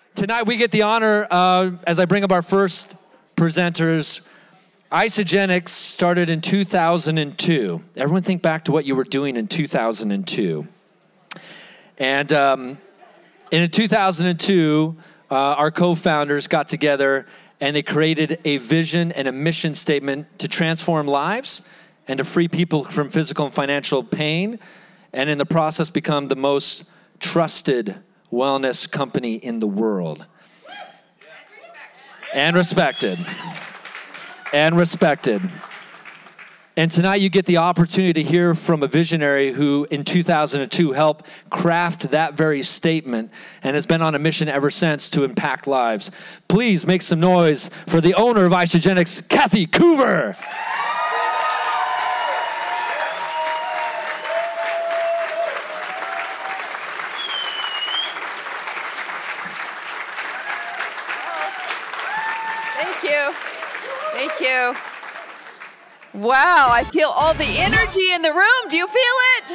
Tonight we get the honor, as I bring up our first presenters, Isagenix started in 2002. Everyone think back to what you were doing in 2002. And in 2002, our co-founders got together and they created a vision and a mission statement to transform lives and to free people from physical and financial pain, and in the process become the most trusted wellness company in the world. And respected. And respected. And tonight you get the opportunity to hear from a visionary who in 2002 helped craft that very statement and has been on a mission ever since to impact lives. Please make some noise for the owner of Isagenix, Kathy Coover. Thank you. Wow, I feel all the energy in the room. Do you feel it?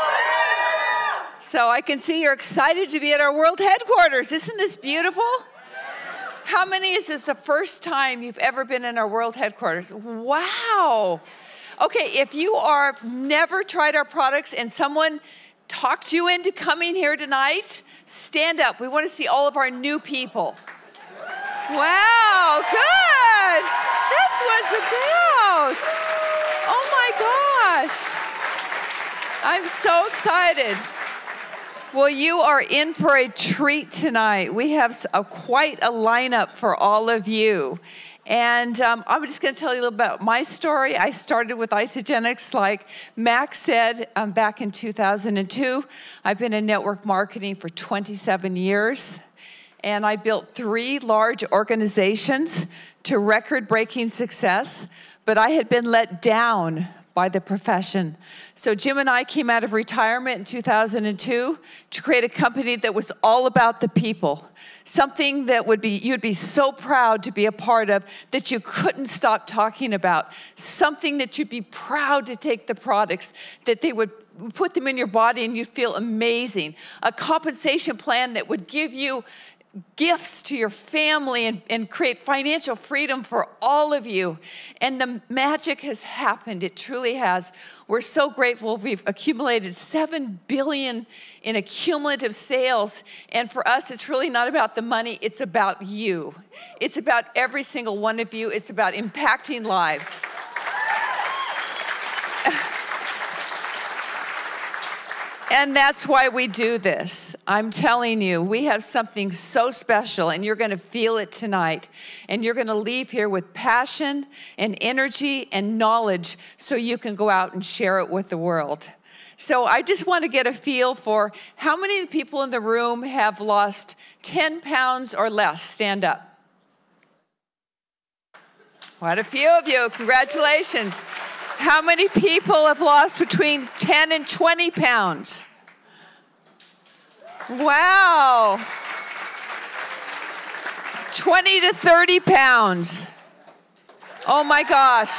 So I can see you're excited to be at our world headquarters. Isn't this beautiful? How many is this the first time you've ever been in our world headquarters? Wow. Okay, if you are never tried our products and someone talked you into coming here tonight, stand up. We want to see all of our new people. Wow, good. That's what it's about. Oh my gosh. I'm so excited. Well, you are in for a treat tonight. We have quite a lineup for all of you. And I'm just going to tell you a little about my story. I started with Isagenix, like Max said, back in 2002. I've been in network marketing for 27 years. And I built 3 large organizations to record-breaking success, but I had been let down by the profession. So Jim and I came out of retirement in 2002 to create a company that was all about the people, something that you'd be so proud to be a part of that you couldn't stop talking about, something that you'd be proud to take the products, that they would put them in your body and you'd feel amazing, a compensation plan that would give you gifts to your family and create financial freedom for all of you. And the magic has happened. It truly has. We're so grateful. We've accumulated $7 billion in cumulative sales. And for us, it's really not about the money. It's about you. It's about every single one of you. It's about impacting lives. And that's why we do this. I'm telling you, we have something so special, and you're going to feel it tonight. And you're going to leave here with passion and energy and knowledge so you can go out and share it with the world. So I just want to get a feel for how many people in the room have lost 10 pounds or less. Stand up. Quite a few of you. Congratulations. How many people have lost between 10 and 20 pounds? Wow. 20 to 30 pounds. Oh my gosh.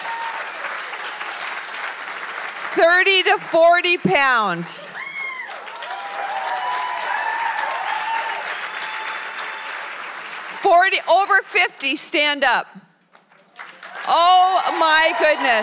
30 to 40 pounds. 40, over 50, stand up. Oh my goodness.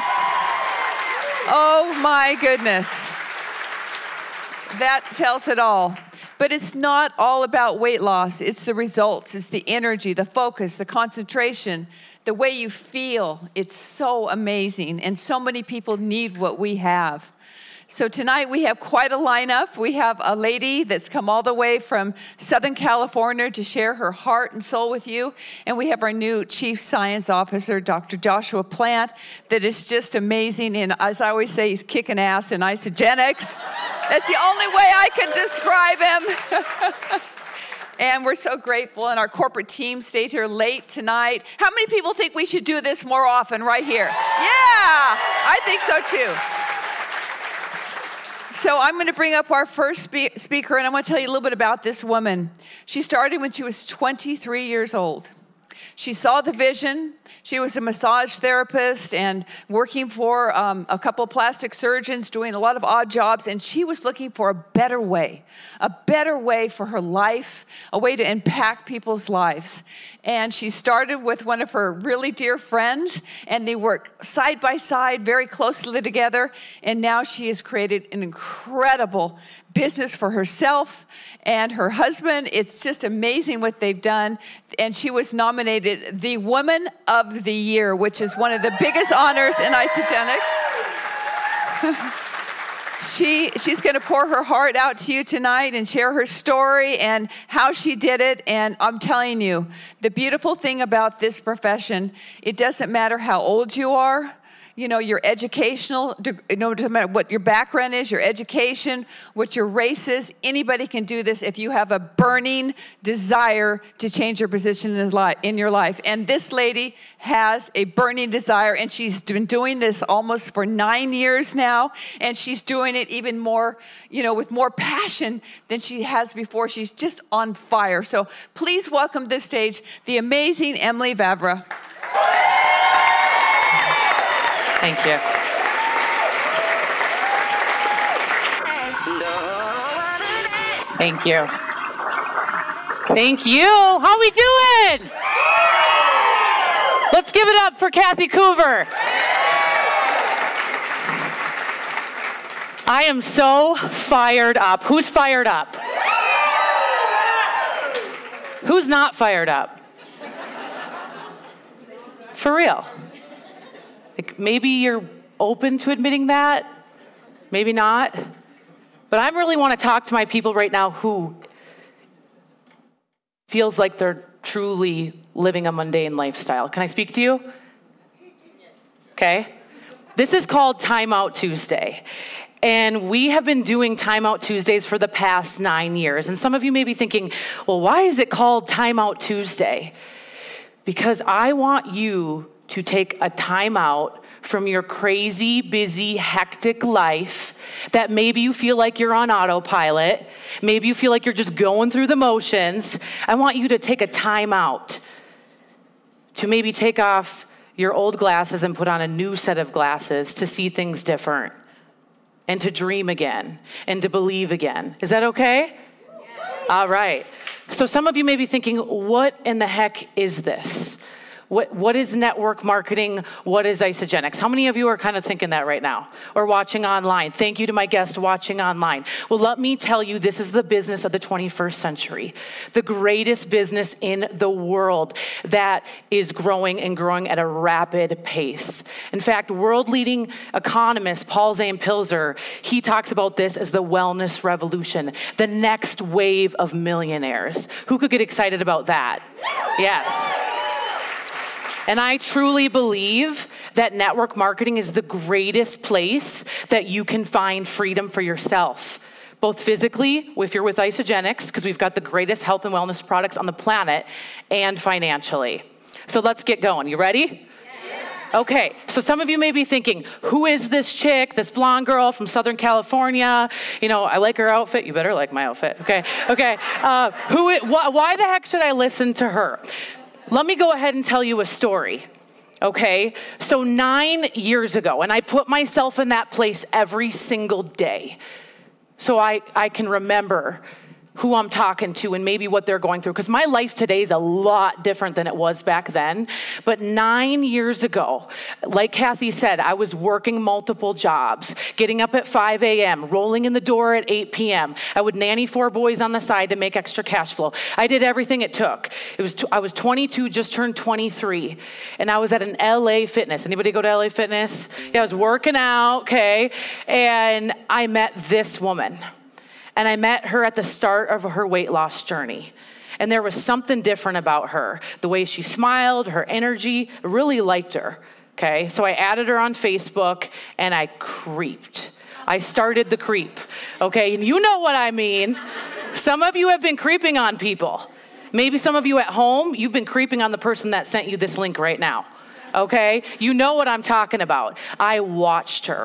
Oh my goodness. That tells it all. But it's not all about weight loss. It's the results. It's the energy, the focus, the concentration, the way you feel. It's so amazing. And so many people need what we have. So tonight we have quite a lineup. We have a lady that's come all the way from Southern California to share her heart and soul with you. And we have our new Chief Science Officer, Dr. Joshua Plant, that is just amazing. And as I always say, he's kicking ass in Isagenix. That's the only way I can describe him. And we're so grateful. And our corporate team stayed here late tonight. How many people think we should do this more often right here? Yeah, I think so too. So I'm going to bring up our first speaker, and I want to tell you a little bit about this woman. She started when she was 23 years old. She saw the vision. She was a massage therapist and working for a couple of plastic surgeons, doing a lot of odd jobs, and she was looking for a better way for her life, a way to impact people's lives. And she started with one of her really dear friends, and they work side by side, very closely together, and now she has created an incredible business for herself and her husband. It's just amazing what they've done. And she was nominated the Woman of the Year, which is one of the biggest honors in Isagenix. She's going to pour her heart out to you tonight and share her story and how she did it. And I'm telling you, the beautiful thing about this profession, it doesn't matter how old you are. You know, your educational, no matter what your background is, your education, what your race is, anybody can do this if you have a burning desire to change your position in your life. And this lady has a burning desire, and she's been doing this almost for 9 years now, and she's doing it even more, you know, with more passion than she has before. She's just on fire. So please welcome to the stage the amazing Emily Vavra. Thank you. Thank you. Thank you. How we doing? Let's give it up for Kathy Coover. I am so fired up. Who's fired up? Who's not fired up? For real. Like, maybe you're open to admitting that, maybe not. But I really want to talk to my people right now who feels like they're truly living a mundane lifestyle. Can I speak to you? Okay. This is called Timeout Tuesday. And we have been doing Timeout Tuesdays for the past 9 years. And some of you may be thinking, well, why is it called Timeout Tuesday? Because I want you to take a time out from your crazy, busy, hectic life that maybe you feel like you're on autopilot. Maybe you feel like you're just going through the motions. I want you to take a time out to maybe take off your old glasses and put on a new set of glasses to see things different and to dream again and to believe again. Is that okay? Yeah. All right. So some of you may be thinking, what in the heck is this? What is network marketing? What is Isagenix? How many of you are kind of thinking that right now or watching online? Thank you to my guest watching online. Well, let me tell you, this is the business of the 21st century, the greatest business in the world that is growing and growing at a rapid pace. In fact, world-leading economist Paul Zane-Pilzer, he talks about this as the wellness revolution, the next wave of millionaires. Who could get excited about that? Yes. And I truly believe that network marketing is the greatest place that you can find freedom for yourself, both physically, if you're with Isagenix, because we've got the greatest health and wellness products on the planet, and financially. So let's get going. You ready? Yeah. Okay, so some of you may be thinking, who is this chick, this blonde girl from Southern California? You know, I like her outfit. You better like my outfit. Okay. Why the heck should I listen to her? Let me go ahead and tell you a story, okay? So 9 years ago, and I put myself in that place every single day, so I can remember who I'm talking to and maybe what they're going through, because my life today is a lot different than it was back then. But 9 years ago, like Kathy said, I was working multiple jobs, getting up at 5 a.m., rolling in the door at 8 p.m. I would nanny 4 boys on the side to make extra cash flow. I did everything it took. I was 22, just turned 23, and I was at an LA Fitness. Anybody go to LA Fitness? Yeah, I was working out, okay, and I met this woman. And I met her at the start of her weight loss journey. And there was something different about her. The way she smiled, her energy, I really liked her, okay? So I added her on Facebook and I creeped. I started the creep, okay? And you know what I mean. Some of you have been creeping on people. Maybe some of you at home, you've been creeping on the person that sent you this link right now, okay? You know what I'm talking about. I watched her.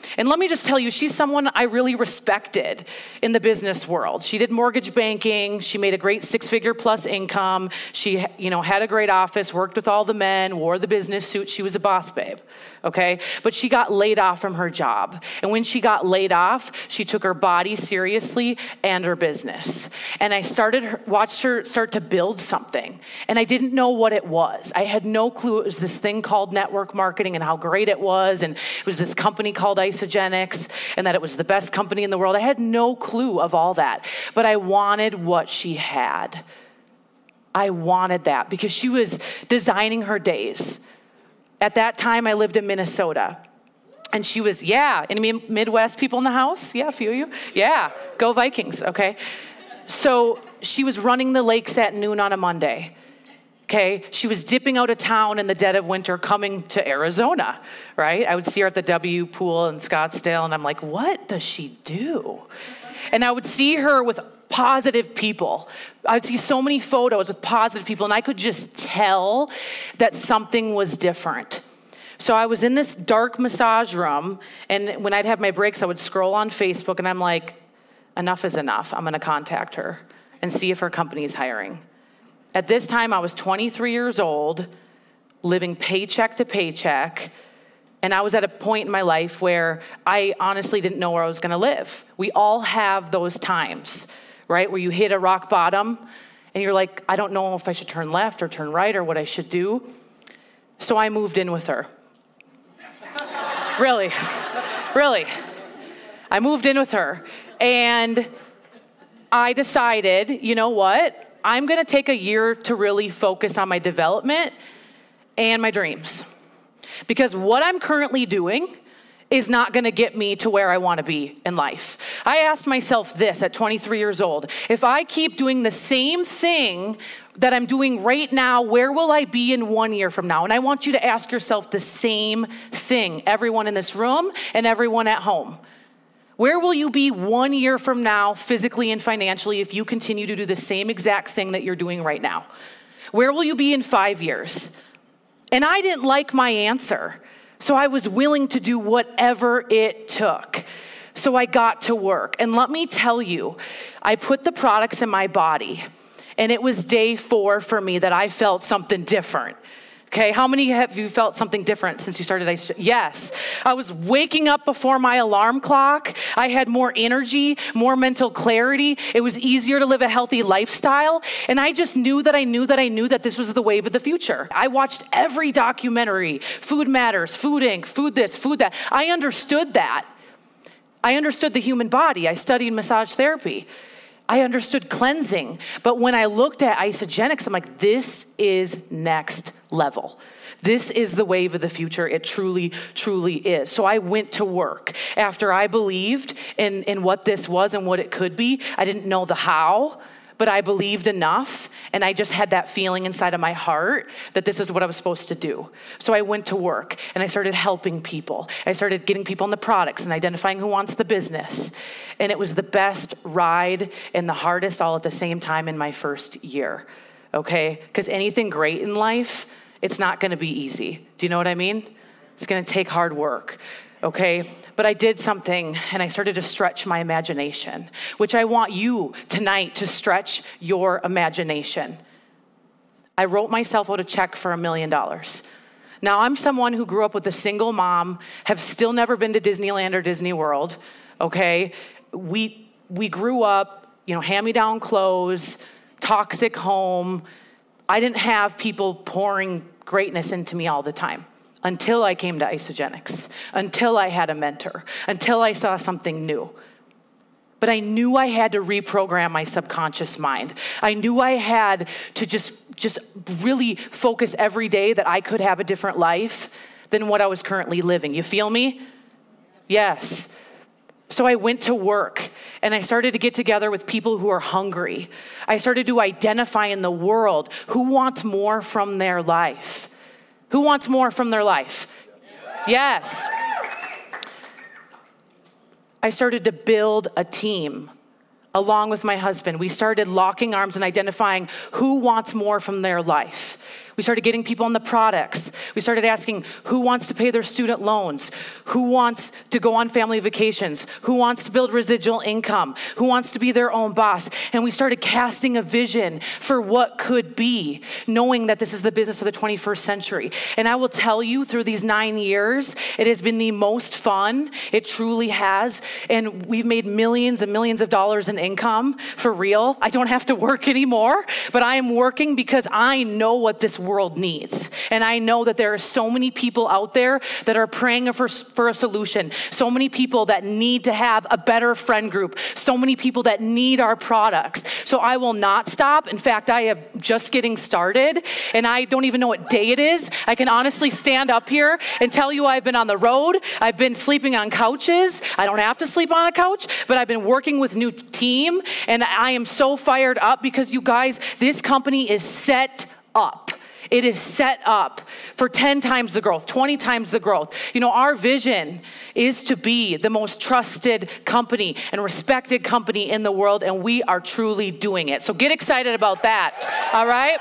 And let me just tell you, she's someone I really respected in the business world. She did mortgage banking. She made a great 6-figure plus income. She, had a great office, worked with all the men, wore the business suit. She was a boss babe, okay? But she got laid off from her job. And when she got laid off, she took her body seriously and her business. And I watched her start to build something. And I didn't know what it was. I had no clue it was this thing called network marketing and how great it was. And it was this company called Isagenix and that it was the best company in the world. I had no clue of all that. But I wanted what she had. I wanted that because she was designing her days. At that time, I lived in Minnesota. And she was, any Midwest people in the house? Yeah, a few of you. Yeah, go Vikings, okay? So she was running the lakes at noon on a Monday. Okay, she was dipping out of town in the dead of winter coming to Arizona, right? I would see her at the W pool in Scottsdale, and I'm like, what does she do? And I would see her with positive people. I'd see so many photos with positive people, and I could just tell that something was different. So I was in this dark massage room, and when I'd have my breaks, I would scroll on Facebook, and I'm like, enough is enough. I'm going to contact her and see if her company's hiring. At this time, I was 23 years old, living paycheck to paycheck, and I was at a point in my life where I honestly didn't know where I was going to live. We all have those times, right, where you hit a rock bottom, and you're like, I don't know if I should turn left or turn right or what I should do. So I moved in with her. Really. I moved in with her, and I decided, you know what? I'm going to take a year to really focus on my development and my dreams. Because what I'm currently doing is not going to get me to where I want to be in life. I asked myself this at 23 years old. If I keep doing the same thing that I'm doing right now, where will I be in 1 year from now? And I want you to ask yourself the same thing, everyone in this room and everyone at home. Where will you be 1 year from now, physically and financially, if you continue to do the same exact thing that you're doing right now? Where will you be in 5 years? And I didn't like my answer, so I was willing to do whatever it took. So I got to work. And let me tell you, I put the products in my body, and it was day 4 for me that I felt something different. Okay, how many have you felt something different since you started Isagenix? Yes. I was waking up before my alarm clock. I had more energy, more mental clarity. It was easier to live a healthy lifestyle. And I just knew that this was the wave of the future. I watched every documentary, Food Matters, Food Inc., Food This, Food That. I understood that. I understood the human body. I studied massage therapy. I understood cleansing. But when I looked at Isagenix, I'm like, this is next level. This is the wave of the future. It truly, truly is. So I went to work. After I believed in what this was and what it could be, I didn't know the how, but I believed enough, and I just had that feeling inside of my heart that this is what I was supposed to do. So I went to work, and I started helping people. I started getting people in the products and identifying who wants the business. And it was the best ride and the hardest all at the same time in my first year, okay? Because anything great in life, it's not going to be easy. Do you know what I mean? It's going to take hard work, okay? But I did something, and I started to stretch my imagination, which I want you tonight to stretch your imagination. I wrote myself out a check for $1 million. Now, I'm someone who grew up with a single mom, have still never been to Disneyland or Disney World, okay? We grew up, hand-me-down clothes, toxic home. I didn't have people pouring greatness into me all the time. Until I came to Isagenix, until I had a mentor, until I saw something new. But I knew I had to reprogram my subconscious mind. I knew I had to just really focus every day that I could have a different life than what I was currently living. You feel me? Yes. So I went to work, and I started to get together with people who are hungry. I started to identify in the world who wants more from their life. Who wants more from their life? Yes. I started to build a team along with my husband. We started locking arms and identifying who wants more from their life. We started getting people on the products. We started asking who wants to pay their student loans, who wants to go on family vacations, who wants to build residual income, who wants to be their own boss. And we started casting a vision for what could be, knowing that this is the business of the 21st century. And I will tell you, through these 9 years, it has been the most fun. It truly has. And we've made millions and millions of dollars in income, for real. I don't have to work anymore, but I am working because I know what this world needs. And I know that there are so many people out there that are praying for a solution. So many people that need to have a better friend group. So many people that need our products. So I will not stop. In fact, I have just getting started, and I don't even know what day it is. I can honestly stand up here and tell you I've been on the road. I've been sleeping on couches. I don't have to sleep on a couch, but I've been working with new team, and I am so fired up because you guys, this company is set up. It is set up for 10 times the growth, 20 times the growth. You know, our vision is to be the most trusted company and respected company in the world, and we are truly doing it. So get excited about that, all right?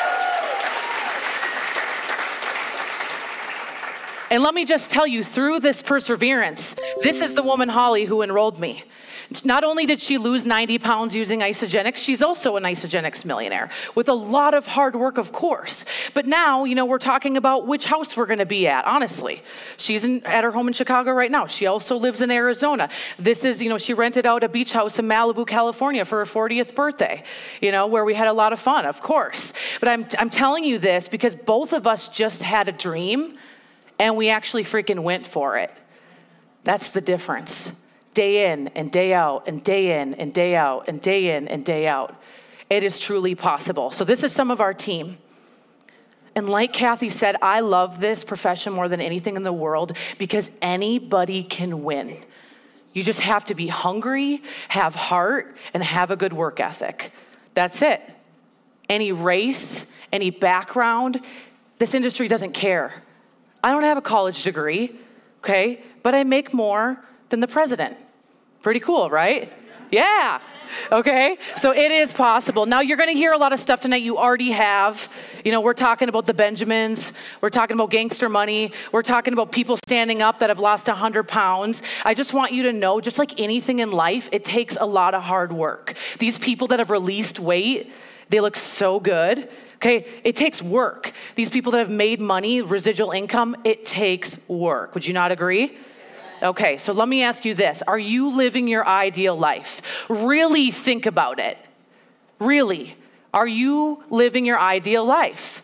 And let me just tell you, through this perseverance, this is the woman, Holly, who enrolled me. Not only did she lose 90 pounds using Isagenix, she's also an Isagenix millionaire with a lot of hard work, of course. But now, you know, we're talking about which house we're going to be at, honestly. She's at her home in Chicago right now. She also lives in Arizona. This is, you know, she rented out a beach house in Malibu, California for her 40th birthday, you know, where we had a lot of fun, of course. But I'm telling you this because both of us just had a dream and we actually freaking went for it. That's the difference. Day in and day out and day in and day out and day in and day out. It is truly possible. So this is some of our team. And like Kathy said, I love this profession more than anything in the world because anybody can win. You just have to be hungry, have heart, and have a good work ethic. That's it. Any race, any background, this industry doesn't care. I don't have a college degree, okay? But I make more than the president. Pretty cool, right? Yeah. Okay, so it is possible. Now you're going to hear a lot of stuff tonight you already have. You know, we're talking about the Benjamins. We're talking about gangster money. We're talking about people standing up that have lost 100 pounds. I just want you to know, just like anything in life, it takes a lot of hard work. These people that have released weight, they look so good. Okay, it takes work. These people that have made money, residual income, it takes work. Would you not agree? Okay, so let me ask you this. Are you living your ideal life? Really think about it. Really. Are you living your ideal life?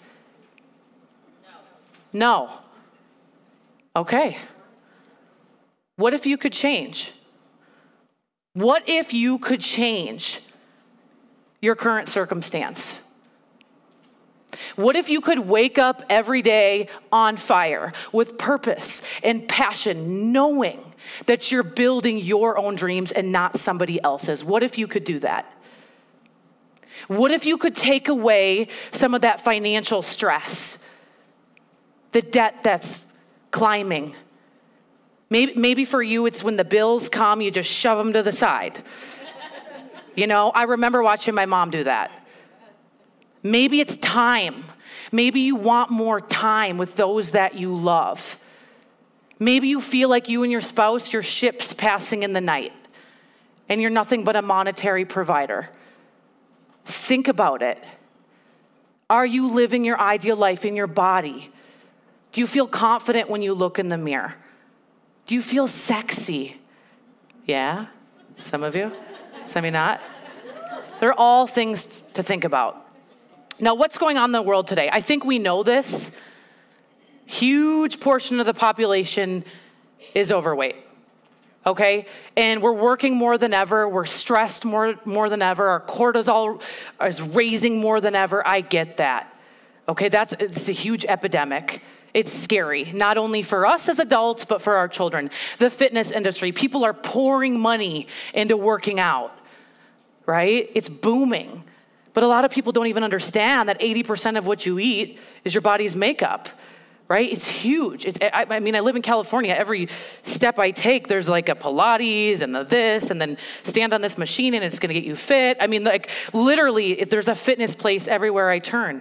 No. Okay. What if you could change? What if you could change your current circumstance? What if you could wake up every day on fire with purpose and passion, knowing that you're building your own dreams and not somebody else's? What if you could do that? What if you could take away some of that financial stress, the debt that's climbing? Maybe for you, it's when the bills come, you just shove them to the side. You know, I remember watching my mom do that. Maybe it's time. Maybe you want more time with those that you love. Maybe you feel like you and your spouse, your ship's passing in the night, and you're nothing but a monetary provider. Think about it. Are you living your ideal life in your body? Do you feel confident when you look in the mirror? Do you feel sexy? Yeah? Some of you? Some of you not? They're all things to think about. Now, what's going on in the world today? I think we know this. Huge portion of the population is overweight, okay? And we're working more than ever. We're stressed more than ever. Our cortisol is raising more than ever. I get that, okay? It's a huge epidemic. It's scary, not only for us as adults, but for our children. The fitness industry, people are pouring money into working out, right? It's booming. But a lot of people don't even understand that 80% of what you eat is your body's makeup, right? It's huge. I mean, I live in California. Every step I take, there's like a Pilates and the this, and then stand on this machine and it's gonna get you fit. I mean, like literally, there's a fitness place everywhere I turn.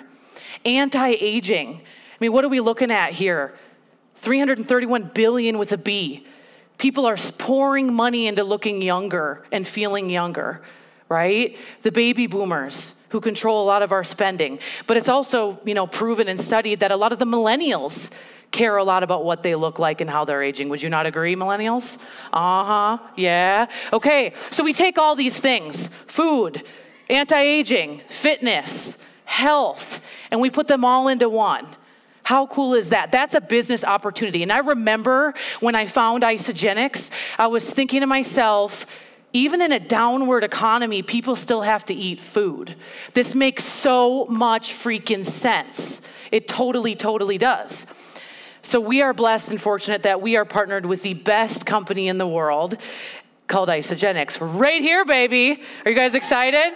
Anti-aging. I mean, what are we looking at here? 331 billion with a B. People are pouring money into looking younger and feeling younger, right? The baby boomers who control a lot of our spending. But it's also, proven and studied that a lot of the millennials care a lot about what they look like and how they're aging. Would you not agree, millennials? Yeah. Okay, so we take all these things, food, anti-aging, fitness, health, and we put them all into one. How cool is that? That's a business opportunity. And I remember when I found Isagenix, I was thinking to myself, even in a downward economy, people still have to eat food. This makes so much freaking sense. It totally, totally does. So we are blessed and fortunate that we are partnered with the best company in the world called Isagenix. Right here, baby. Are you guys excited?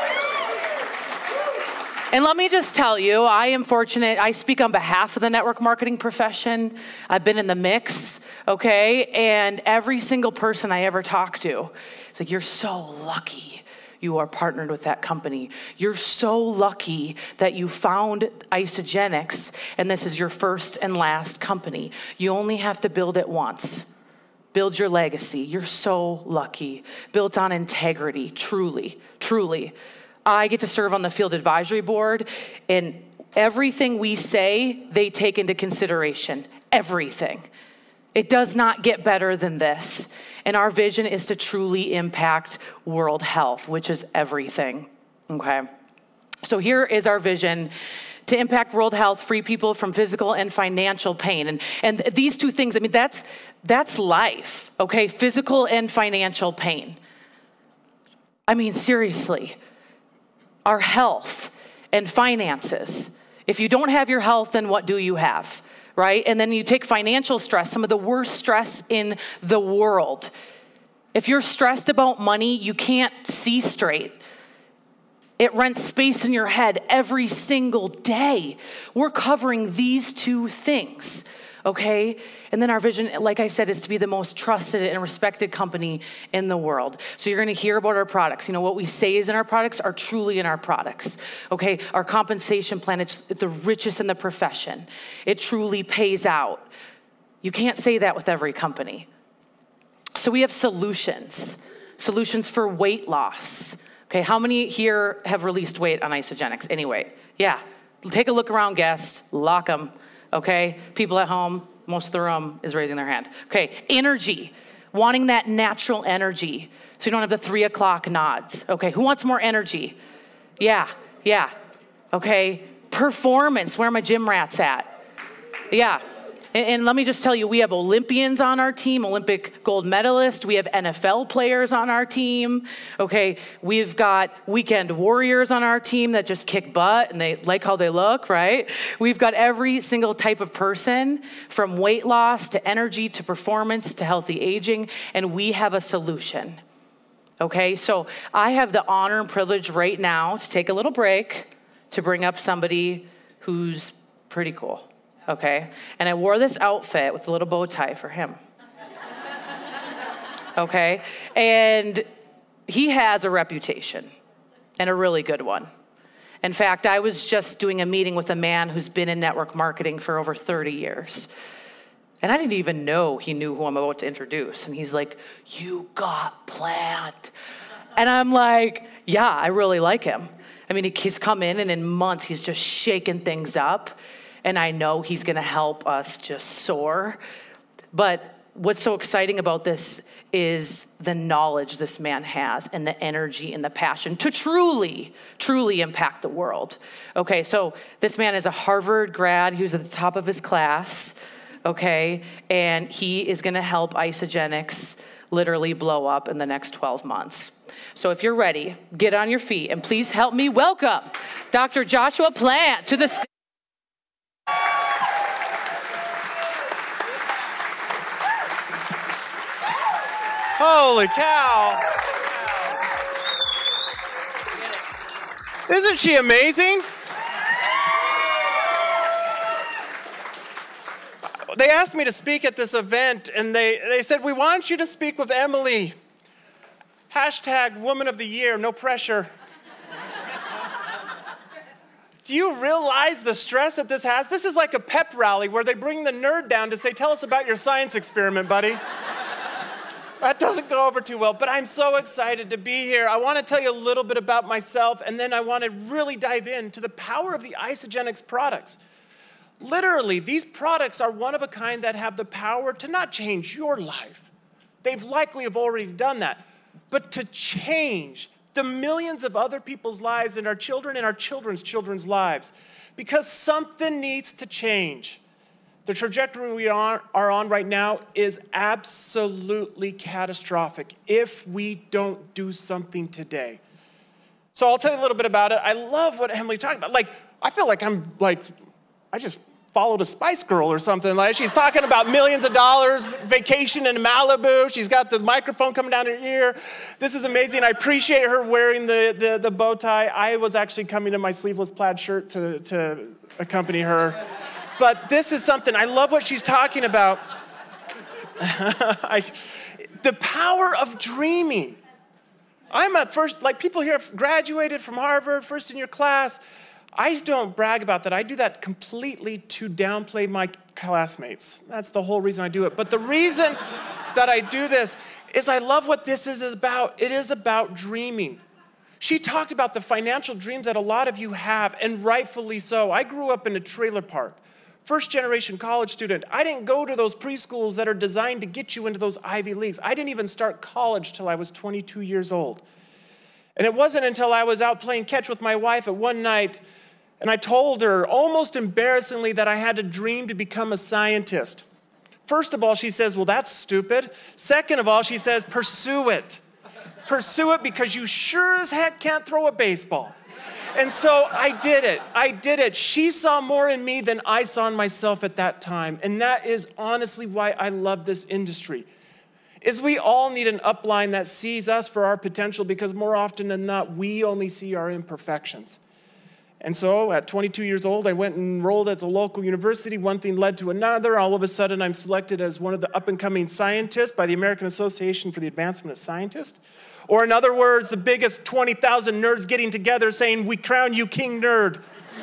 And let me just tell you, I am fortunate. I speak on behalf of the network marketing profession. I've been in the mix, okay? And every single person I ever talk to, it's like, you're so lucky you are partnered with that company. You're so lucky that you found Isagenix, and this is your first and last company. You only have to build it once. Build your legacy. You're so lucky. Built on integrity, truly, truly. I get to serve on the field advisory board, and everything we say, they take into consideration. Everything. It does not get better than this. And our vision is to truly impact world health, which is everything. Okay. So here is our vision: to impact world health, free people from physical and financial pain. And these two things, I mean, that's life. Okay. Physical and financial pain. I mean, seriously. Our health and finances. If you don't have your health, then what do you have, right? And then you take financial stress, some of the worst stress in the world. If you're stressed about money, you can't see straight. It rents space in your head every single day. We're covering these two things, okay? And then our vision, like I said, is to be the most trusted and respected company in the world. So you're gonna hear about our products. You know, what we say is in our products are truly in our products, okay? Our compensation plan, it's the richest in the profession. It truly pays out. You can't say that with every company. So we have solutions for weight loss. Okay, how many here have released weight on Isagenix? Anyway, yeah, take a look around, guests, lock them. Okay, people at home, most of the room is raising their hand. Okay, energy, wanting that natural energy so you don't have the 3 o'clock nods. Okay, who wants more energy? Yeah. Okay, performance, where are my gym rats at? Yeah, and let me just tell you, we have Olympians on our team, Olympic gold medalists. We have NFL players on our team. Okay, we've got weekend warriors on our team that just kick butt and they like how they look, right? We've got every single type of person, from weight loss to energy to performance to healthy aging, and we have a solution. Okay, so I have the honor and privilege right now to take a little break to bring up somebody who's pretty cool. Okay, and I wore this outfit with a little bow tie for him. Okay, and he has a reputation, and a really good one. In fact, I was just doing a meeting with a man who's been in network marketing for over 30 years. And I didn't even know he knew who I'm about to introduce. And he's like, "You got planned." And I'm like, yeah, I really like him. I mean, he's come in, and in months, he's just shaken things up. And I know he's gonna help us just soar. But what's so exciting about this is the knowledge this man has and the energy and the passion to truly, truly impact the world. Okay, so this man is a Harvard grad. He was at the top of his class, okay? And he is gonna help Isagenix literally blow up in the next 12 months. So if you're ready, get on your feet and please help me welcome Dr. Joshua Plant to the stage. Holy cow. Isn't she amazing? They asked me to speak at this event, and they said, "We want you to speak with Emily. # Woman of the Year, no pressure." Do you realize the stress that this has? This is like a pep rally where they bring the nerd down to say, tell us about your science experiment, buddy. That doesn't go over too well, but I'm so excited to be here. I want to tell you a little bit about myself, and then I want to really dive into the power of the Isagenix products. Literally, these products are one of a kind that have the power to not change your life. They've likely have already done that, but to change the millions of other people's lives and our children's children's lives, because something needs to change. The trajectory we are on right now is absolutely catastrophic if we don't do something today. So I'll tell you a little bit about it. I love what Emily talked about. I feel like I just followed a Spice Girl or something. Like, she's talking about millions of dollars, vacation in Malibu. She's got the microphone coming down her ear. This is amazing. I appreciate her wearing the bow tie. I was actually coming in my sleeveless plaid shirt to accompany her. But this is something, I love what she's talking about. The power of dreaming. I'm at first, people here have graduated from Harvard, first in your class. I don't brag about that. I do that completely to downplay my classmates. That's the whole reason I do it. But the reason that I do this is I love what this is about. It is about dreaming. She talked about the financial dreams that a lot of you have, and rightfully so. I grew up in a trailer park. First-generation college student. I didn't go to those preschools that are designed to get you into those Ivy Leagues. I didn't even start college till I was 22 years old. And it wasn't until I was out playing catch with my wife at one night, and I told her, almost embarrassingly, that I had a dream to become a scientist. First of all, she says, well, that's stupid. Second of all, she says, pursue it. Pursue it because you sure as heck can't throw a baseball. And so I did it. I did it. She saw more in me than I saw in myself at that time. And that is honestly why I love this industry. Is we all need an upline that sees us for our potential, because more often than not, we only see our imperfections. And so at 22 years old, I went and enrolled at the local university. One thing led to another. All of a sudden, I'm selected as one of the up-and-coming scientists by the American Association for the Advancement of Scientists. Or in other words, the biggest 20,000 nerds getting together saying, we crown you King Nerd.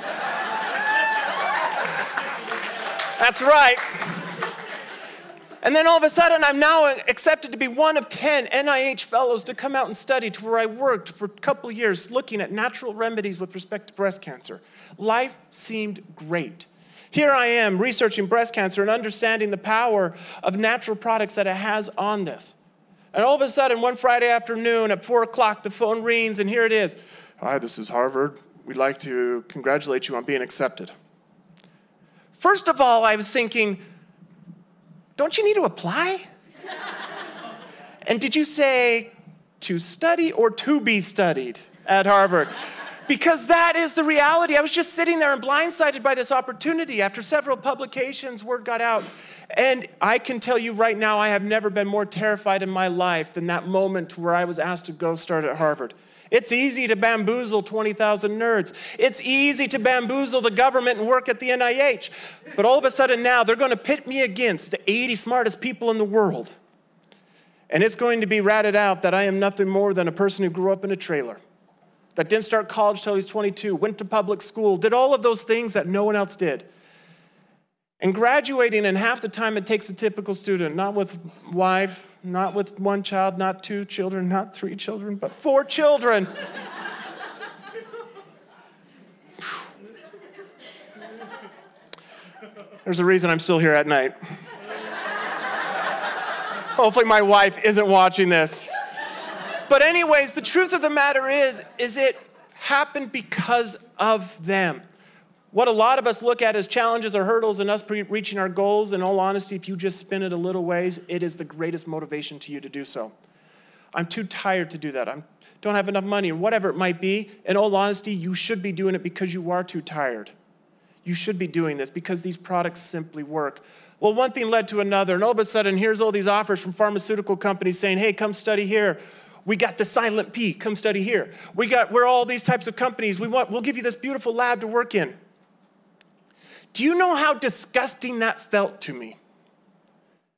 That's right. And then all of a sudden, I'm now accepted to be one of 10 NIH fellows to come out and study, to where I worked for a couple of years looking at natural remedies with respect to breast cancer. Life seemed great. Here I am researching breast cancer and understanding the power of natural products that it has on this. And all of a sudden, one Friday afternoon at 4 o'clock, the phone rings, and here it is. Hi, this is Harvard. We'd like to congratulate you on being accepted. First of all, I was thinking, don't you need to apply? And did you say to study or to be studied at Harvard? Because that is the reality. I was just sitting there and blindsided by this opportunity. After several publications, word got out. And I can tell you right now, I have never been more terrified in my life than that moment where I was asked to go start at Harvard. It's easy to bamboozle 20,000 nerds. It's easy to bamboozle the government and work at the NIH. But all of a sudden now, they're going to pit me against the 80 smartest people in the world. And it's going to be ratted out that I am nothing more than a person who grew up in a trailer, that didn't start college till he was 22, went to public school, did all of those things that no one else did. And graduating in half the time it takes a typical student, not with wife, not with one child, not 2 children, not 3 children, but 4 children. There's a reason I'm still here at night. Hopefully my wife isn't watching this. But anyways, the truth of the matter is it happened because of them. What a lot of us look at as challenges or hurdles in us reaching our goals, in all honesty, if you just spin it a little ways, it is the greatest motivation to you to do so. I'm too tired to do that. I don't have enough money, or whatever it might be. In all honesty, you should be doing it because you are too tired. You should be doing this because these products simply work. Well, one thing led to another, and all of a sudden, here's all these offers from pharmaceutical companies saying, hey, come study here. We got the silent P, come study here. We're all these types of companies. We'll give you this beautiful lab to work in. Do you know how disgusting that felt to me?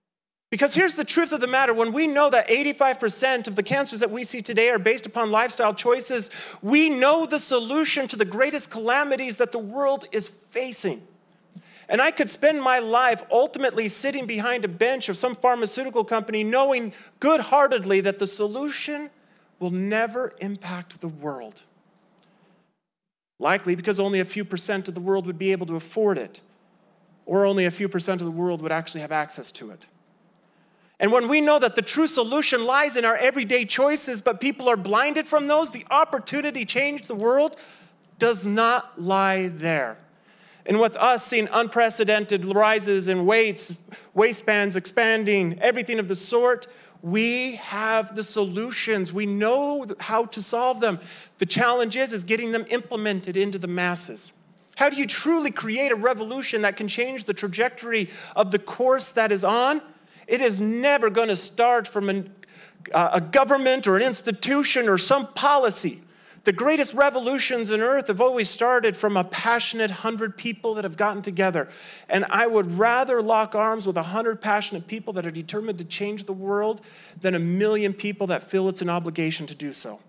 Because here's the truth of the matter. When we know that 85% of the cancers that we see today are based upon lifestyle choices, we know the solution to the greatest calamities that the world is facing. And I could spend my life ultimately sitting behind a bench of some pharmaceutical company knowing good-heartedly that the solution will never impact the world. Likely because only a few percent of the world would be able to afford it, or only a few percent of the world would actually have access to it. And when we know that the true solution lies in our everyday choices, but people are blinded from those, the opportunity to change the world does not lie there. And with us seeing unprecedented rises in weights, waistbands expanding, everything of the sort, we have the solutions. We know how to solve them. The challenge is getting them implemented into the masses. How do you truly create a revolution that can change the trajectory of the course that is on? It is never going to start from a government or an institution or some policy. The greatest revolutions on earth have always started from a passionate 100 people that have gotten together. And I would rather lock arms with 100 passionate people that are determined to change the world than 1 million people that feel it's an obligation to do so.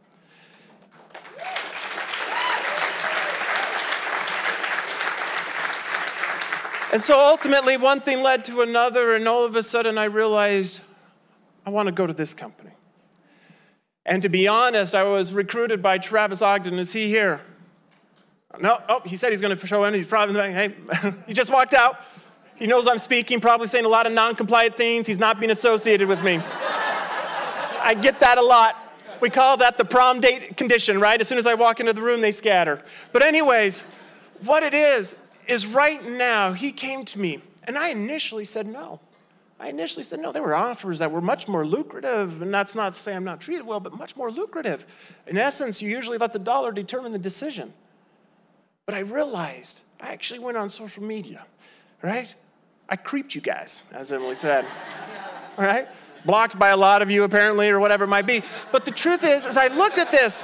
And so ultimately, one thing led to another, and all of a sudden I realized I want to go to this company. And to be honest, I was recruited by Travis Ogden. Is he here? No, he said he's going to show in. He's probably saying, hey, he just walked out. He knows I'm speaking, probably saying a lot of non-compliant things. He's not being associated with me. I get that a lot. We call that the prom date condition, right? As soon as I walk into the room, they scatter. But anyways, what it is right now, he came to me, and I initially said no. There were offers that were much more lucrative, and that's not to say I'm not treated well, but much more lucrative. In essence, you usually let the dollar determine the decision. But I realized, I actually went on social media, right? I creeped you guys, as Emily said, all right? Blocked by a lot of you, apparently, or whatever it might be. But the truth is I looked at this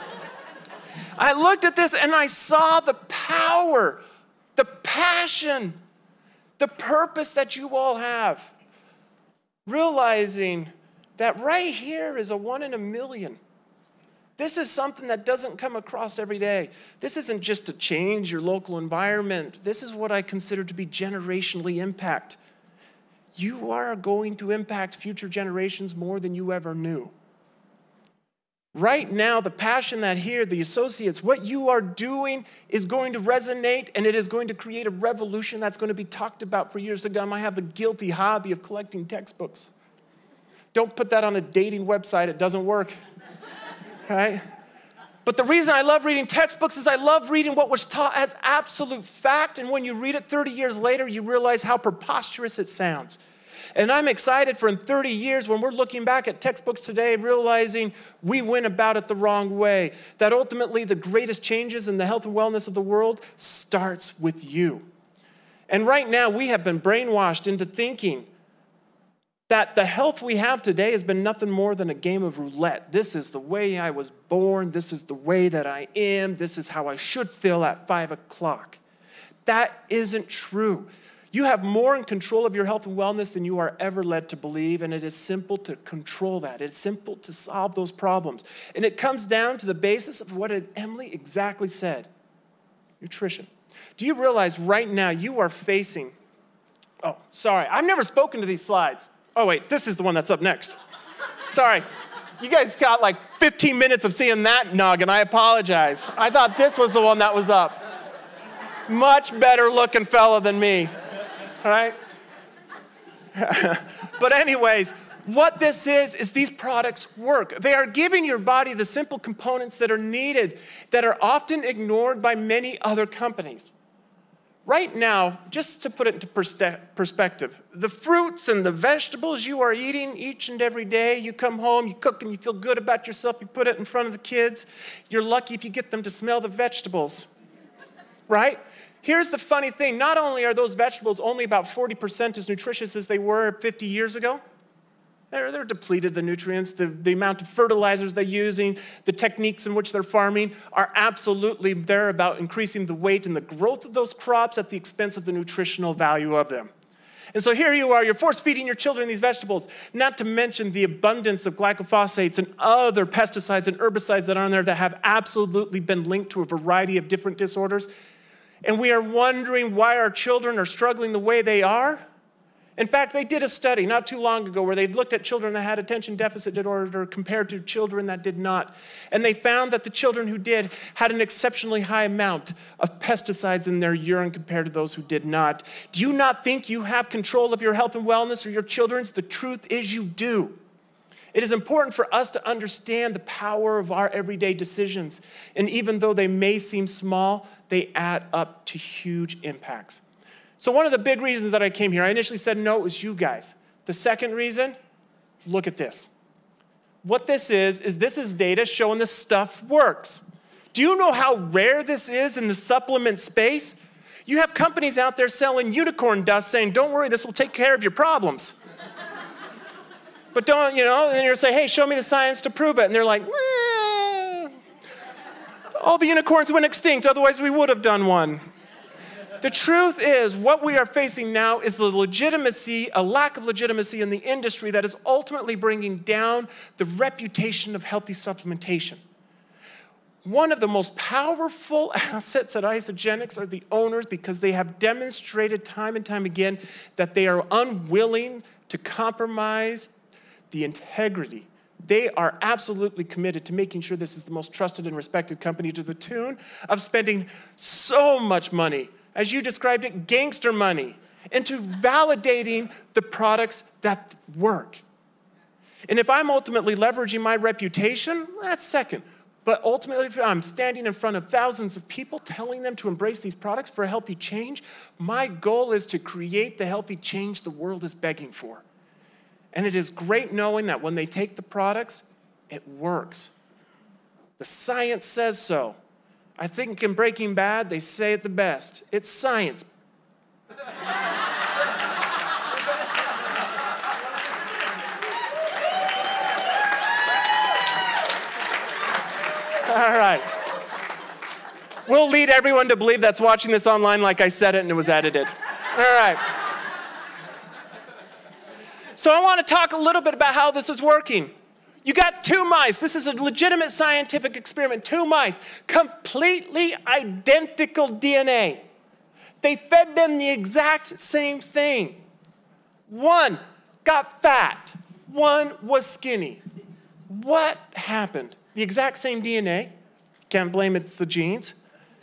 and I saw the power, the passion, the purpose that you all have. Realizing that right here is a 1 in a million. This is something that doesn't come across every day. This isn't just to change your local environment. This is what I consider to be generationally impact. You are going to impact future generations more than you ever knew. Right now, the passion that here, the associates, what you are doing is going to resonate, and it is going to create a revolution that's going to be talked about for years to come. I have the guilty hobby of collecting textbooks. Don't put that on a dating website. It doesn't work, right? But the reason I love reading textbooks is I love reading what was taught as absolute fact, and when you read it 30 years later, you realize how preposterous it sounds. And I'm excited for in 30 years when we're looking back at textbooks today, realizing we went about it the wrong way. That ultimately the greatest changes in the health and wellness of the world starts with you. And right now we have been brainwashed into thinking that the health we have today has been nothing more than a game of roulette. This is the way I was born. This is the way that I am. This is how I should feel at 5 o'clock. That isn't true. You have more in control of your health and wellness than you are ever led to believe, and it is simple to control that. It's simple to solve those problems. And it comes down to the basis of what Emily exactly said, nutrition. Do you realize right now you are facing, oh, sorry, I've never spoken to these slides. Oh, wait, this is the one that's up next. Sorry, you guys got like 15 minutes of seeing that noggin. I apologize. I thought this was the one that was up. Much better looking fella than me. All right? But anyways, what this is these products work. They are giving your body the simple components that are needed, that are often ignored by many other companies. Right now, just to put it into perspective, the fruits and the vegetables you are eating each and every day, you come home, you cook and you feel good about yourself, you put it in front of the kids, you're lucky if you get them to smell the vegetables, right? Here's the funny thing. Not only are those vegetables only about 40% as nutritious as they were 50 years ago, they're depleted, the nutrients, the amount of fertilizers they're using, the techniques in which they're farming are absolutely there about increasing the weight and the growth of those crops at the expense of the nutritional value of them. And so here you are, you're force-feeding your children these vegetables, not to mention the abundance of glyphosate and other pesticides and herbicides that are on there that have absolutely been linked to a variety of different disorders. And we are wondering why our children are struggling the way they are. In fact, they did a study not too long ago where they looked at children that had attention deficit disorder compared to children that did not. And they found that the children who did had an exceptionally high amount of pesticides in their urine compared to those who did not. Do you not think you have control of your health and wellness or your children's? The truth is you do. It is important for us to understand the power of our everyday decisions. And even though they may seem small, they add up to huge impacts. So one of the big reasons that I came here, I initially said no, it was you guys. The second reason, look at this. What this is this is data showing this stuff works. Do you know how rare this is in the supplement space? You have companies out there selling unicorn dust saying, don't worry, this will take care of your problems. But don't, and then you're saying, hey, show me the science to prove it. And they're like, all the unicorns went extinct, otherwise we would have done one. The truth is, what we are facing now is a lack of legitimacy in the industry that is ultimately bringing down the reputation of healthy supplementation. One of the most powerful assets at Isagenix are the owners because they have demonstrated time and time again that they are unwilling to compromise the integrity. They are absolutely committed to making sure this is the most trusted and respected company to the tune of spending so much money, as you described it, gangster money, into validating the products that work. And if I'm ultimately leveraging my reputation, that's second. But ultimately, if I'm standing in front of thousands of people telling them to embrace these products for a healthy change, my goal is to create the healthy change the world is begging for. And it is great knowing that when they take the products, it works. The science says so. I think in Breaking Bad, they say it the best. It's science. All right. We'll lead everyone to believe that's watching this online like I said it and it was edited. All right. So I want to talk a little bit about how this is working. You got 2 mice. This is a legitimate scientific experiment. 2 mice, completely identical DNA. They fed them the exact same thing. One got fat. One was skinny. What happened? The exact same DNA. Can't blame it's the genes.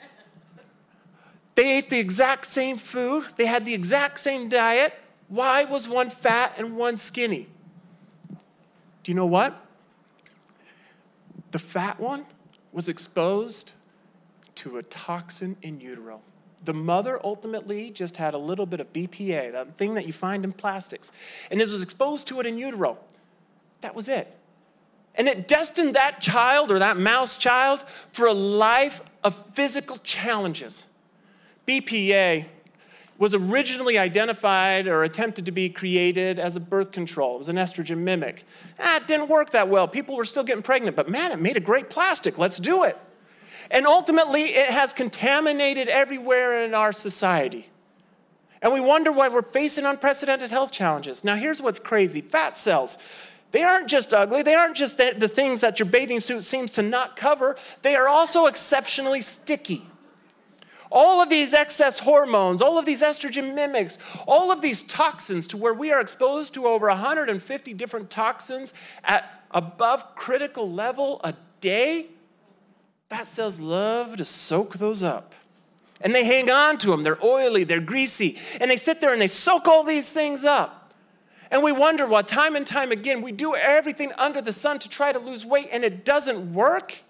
They ate the exact same food. They had the exact same diet. Why was one fat and one skinny? Do you know what? The fat one was exposed to a toxin in utero. The mother ultimately just had a little bit of BPA, that thing that you find in plastics, and it was exposed to it in utero. That was it. And it destined that child or that mouse child for a life of physical challenges. BPA was originally identified or attempted to be created as a birth control. It was an estrogen mimic. It didn't work that well. People were still getting pregnant, but man, it made a great plastic. Let's do it. And ultimately, it has contaminated everywhere in our society. And we wonder why we're facing unprecedented health challenges. Now, here's what's crazy. Fat cells, they aren't just ugly. They aren't just the things that your bathing suit seems to not cover. They are also exceptionally sticky. All of these excess hormones, all of these estrogen mimics, all of these toxins to where we are exposed to over 150 different toxins at above critical level a day, fat cells love to soak those up. And they hang on to them. They're oily, they're greasy, and they sit there and they soak all these things up. And we wonder why time and time again we do everything under the sun to try to lose weight and it doesn't work.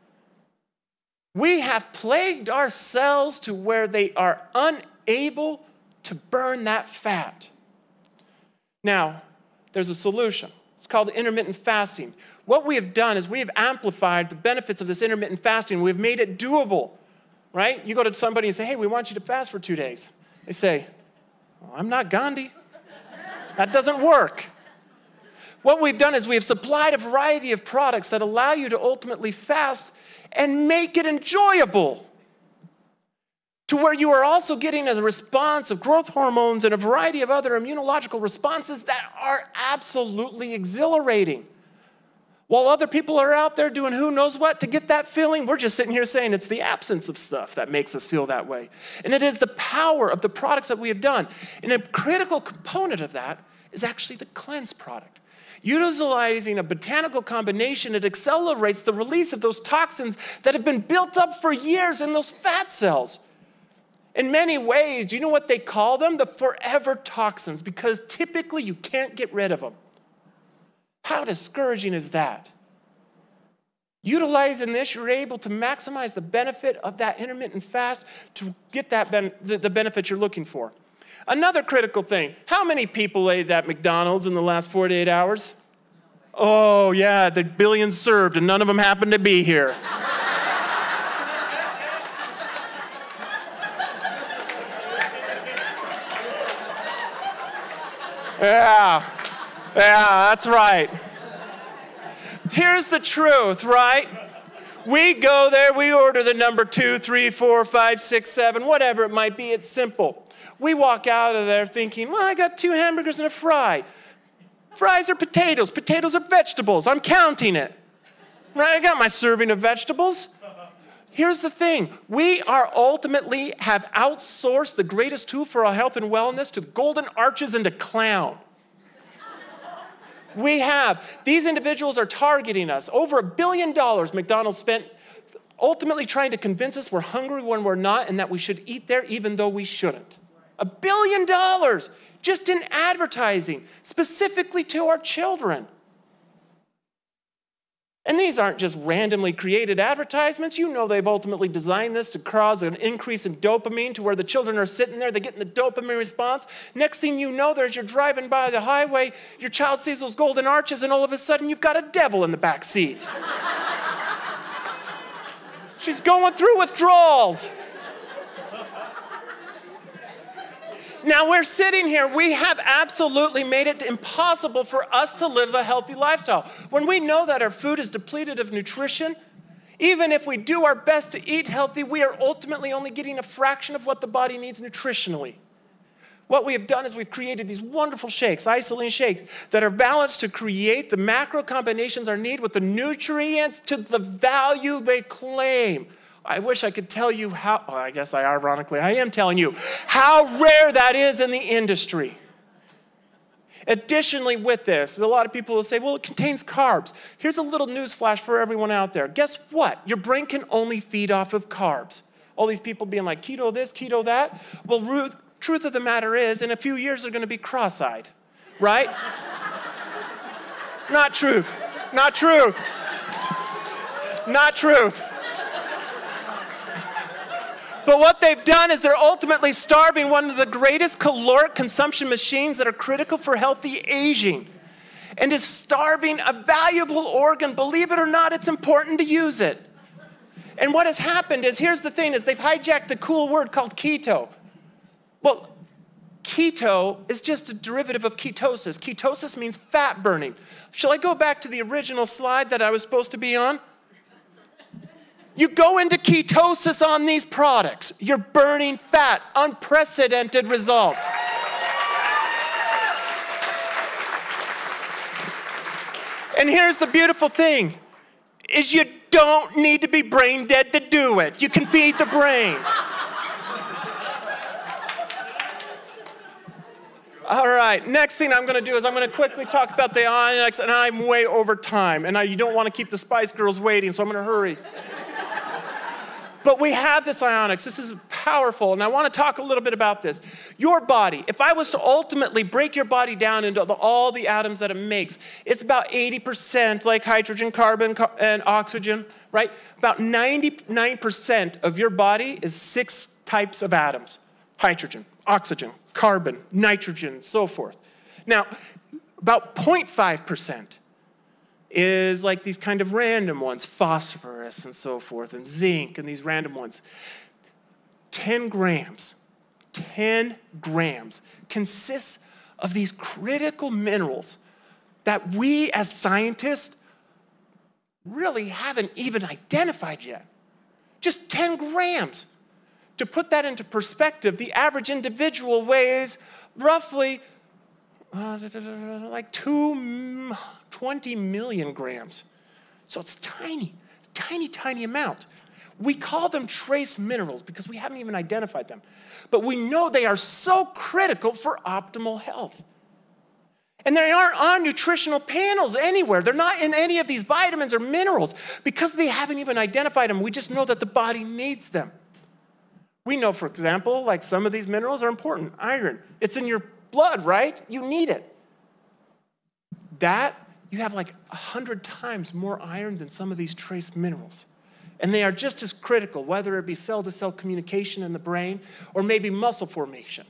We have plagued ourselves to where they are unable to burn that fat. Now, there's a solution. It's called intermittent fasting. What we have done is we have amplified the benefits of this intermittent fasting. We've made it doable, right? You go to somebody and say, hey, we want you to fast for 2 days. They say, well, I'm not Gandhi. That doesn't work. What we've done is we have supplied a variety of products that allow you to ultimately fast and make it enjoyable. to where you are also getting a response of growth hormones and a variety of other immunological responses that are absolutely exhilarating. While other people are out there doing who knows what to get that feeling, we're just sitting here saying it's the absence of stuff that makes us feel that way. And it is the power of the products that we have done. And a critical component of that is actually the cleanse product. Utilizing a botanical combination, it accelerates the release of those toxins that have been built up for years in those fat cells. In many ways, do you know what they call them? The forever toxins, because typically you can't get rid of them. How discouraging is that? Utilizing this, you're able to maximize the benefit of that intermittent fast to get that the benefit you're looking for. Another critical thing, how many people ate at McDonald's in the last 48 hours? Oh yeah, the billions served and none of them happened to be here. Yeah, that's right. Here's the truth, right? We go there, we order the number 2, 3, 4, 5, 6, 7, whatever it might be, it's simple. We walk out of there thinking, well, I got 2 hamburgers and a fry. Fries are potatoes, potatoes are vegetables, I'm counting it. Right, I got my serving of vegetables. Here's the thing, we are ultimately have outsourced the greatest tool for our health and wellness to golden arches and to clown. We have. These individuals are targeting us. Over $1 billion McDonald's spent ultimately trying to convince us we're hungry when we're not and that we should eat there even though we shouldn't. $1 billion just in advertising, specifically to our children. And these aren't just randomly created advertisements. You know they've ultimately designed this to cause an increase in dopamine to where the children are sitting there, they're getting the dopamine response. Next thing you know, as you're driving by the highway, your child sees those golden arches and all of a sudden you've got a devil in the back seat. She's going through withdrawals. Now we're sitting here, we have absolutely made it impossible for us to live a healthy lifestyle. When we know that our food is depleted of nutrition, even if we do our best to eat healthy, we are ultimately only getting a fraction of what the body needs nutritionally. What we have done is we've created these wonderful shakes, isolate shakes, that are balanced to create the macro combinations our need with the nutrients to the value they claim. I wish I could tell you how, well, I guess ironically I am telling you, how rare that is in the industry. Additionally with this, a lot of people will say, well, it contains carbs. Here's a little news flash for everyone out there. Guess what? Your brain can only feed off of carbs. All these people being like, keto this, keto that. Well, truth of the matter is, in a few years they're going to be cross-eyed, right? Not truth. Not truth. Not truth. But what they've done is they're ultimately starving one of the greatest caloric consumption machines that are critical for healthy aging. And is starving a valuable organ. Believe it or not, it's important to use it. And what has happened is, here's the thing, is they've hijacked the cool word called keto. Well, keto is just a derivative of ketosis. Ketosis means fat burning. Shall I go back to the original slide that I was supposed to be on? You go into ketosis on these products, you're burning fat, unprecedented results. And here's the beautiful thing, is you don't need to be brain dead to do it. You can feed the brain. All right, next thing I'm gonna do is I'm gonna quickly talk about the Isagenix, and I'm way over time, and you don't wanna keep the Spice Girls waiting, so I'm gonna hurry. But we have this Isagenix. This is powerful, and I want to talk a little bit about this. Your body, if I was to ultimately break your body down into all the atoms that it makes, it's about 80% like hydrogen, carbon, and oxygen, right? About 99% of your body is 6 types of atoms. Hydrogen, oxygen, carbon, nitrogen, so forth. Now, about 0.5% is like these kind of random ones, phosphorus and so forth, and zinc and these random ones. 10 grams consists of these critical minerals that we as scientists really haven't even identified yet. Just 10 grams. To put that into perspective, the average individual weighs roughly like 20 million grams. So it's tiny, tiny, tiny amount. We call them trace minerals because we haven't even identified them. But we know they are so critical for optimal health. And they aren't on nutritional panels anywhere. They're not in any of these vitamins or minerals because they haven't even identified them. We just know that the body needs them. We know, for example, like some of these minerals are important. Iron, it's in your blood, right? You need it. That, you have like 100 times more iron than some of these trace minerals. And they are just as critical, whether it be cell-to-cell communication in the brain or maybe muscle formation.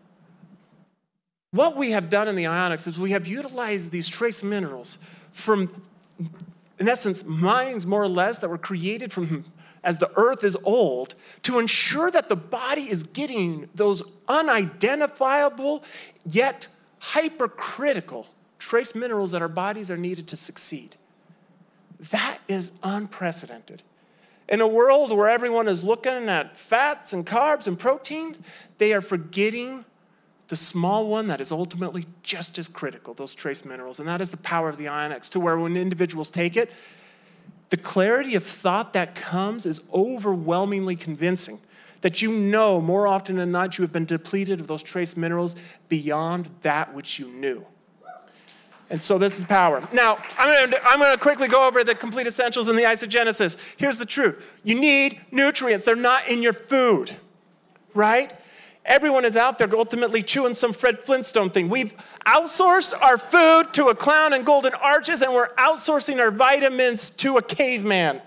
What we have done in the Ionics is we have utilized these trace minerals from, in essence, mines more or less that were created from as the earth is old to ensure that the body is getting those unidentifiable yet hypercritical trace minerals that our bodies are needed to succeed. That is unprecedented. In a world where everyone is looking at fats and carbs and proteins, they are forgetting the small one that is ultimately just as critical, those trace minerals, and that is the power of the Ionics, to where when individuals take it, the clarity of thought that comes is overwhelmingly convincing, that you know more often than not you have been depleted of those trace minerals beyond that which you knew. And so this is power. Now, I'm going to quickly go over the complete essentials in the isogenesis. Here's the truth. You need nutrients. They're not in your food, right? Everyone is out there ultimately chewing some Fred Flintstone thing. We've outsourced our food to a clown in golden arches, and we're outsourcing our vitamins to a caveman.